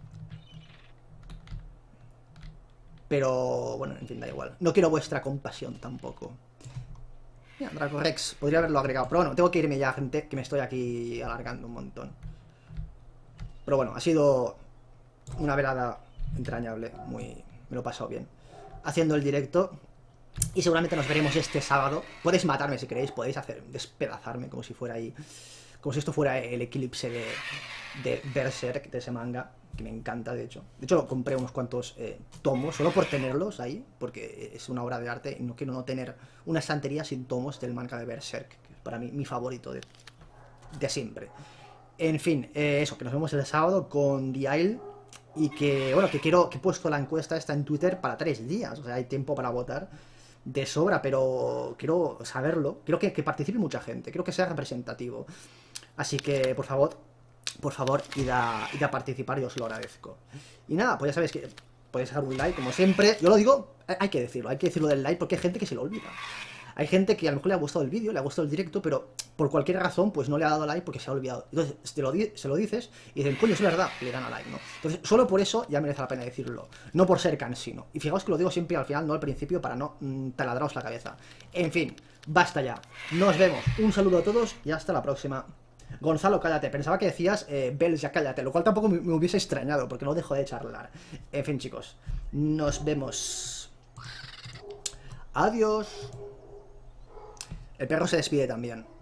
Pero, bueno, en fin, da igual. No quiero vuestra compasión tampoco. Mira, Dracorex. Podría haberlo agregado. Pero bueno, tengo que irme ya, gente, que me estoy aquí alargando un montón. Pero bueno, ha sido una velada entrañable. Muy... Me lo he pasado bien haciendo el directo. Y seguramente nos veremos este sábado. Podéis matarme si queréis, podéis hacer despedazarme como si fuera ahí, como si esto fuera el eclipse de, de Berserk, de ese manga, que me encanta, de hecho. De hecho, lo compré unos cuantos eh, tomos, solo por tenerlos ahí, porque es una obra de arte y no quiero no tener una estantería sin tomos del manga de Berserk, que es para mí mi favorito de, de siempre. En fin, eh, eso, que nos vemos el sábado con Dial. Y que, bueno, que quiero, que he puesto la encuesta esta en Twitter para tres días, o sea, hay tiempo para votar de sobra, pero quiero saberlo, quiero que, que participe mucha gente, quiero que sea representativo. Así que, por favor, por favor, id a, id a participar y os lo agradezco. Y nada, pues ya sabéis que podéis dejar un like, como siempre. Yo lo digo, hay que decirlo, hay que decirlo del like porque hay gente que se lo olvida. Hay gente que a lo mejor le ha gustado el vídeo, le ha gustado el directo, pero por cualquier razón pues no le ha dado like porque se ha olvidado. Entonces te lo se lo dices y dicen, coño, es verdad, y le dan a like, ¿no? Entonces solo por eso ya merece la pena decirlo, no por ser cansino. Y fijaos que lo digo siempre al final, no al principio, para no mmm, taladraos la cabeza. En fin, basta ya. Nos vemos. Un saludo a todos y hasta la próxima. Gonzalo, cállate. Pensaba que decías, eh, Bells, ya cállate, lo cual tampoco me, me hubiese extrañado porque no dejo de charlar. En fin, chicos, nos vemos. Adiós. El perro se despide también.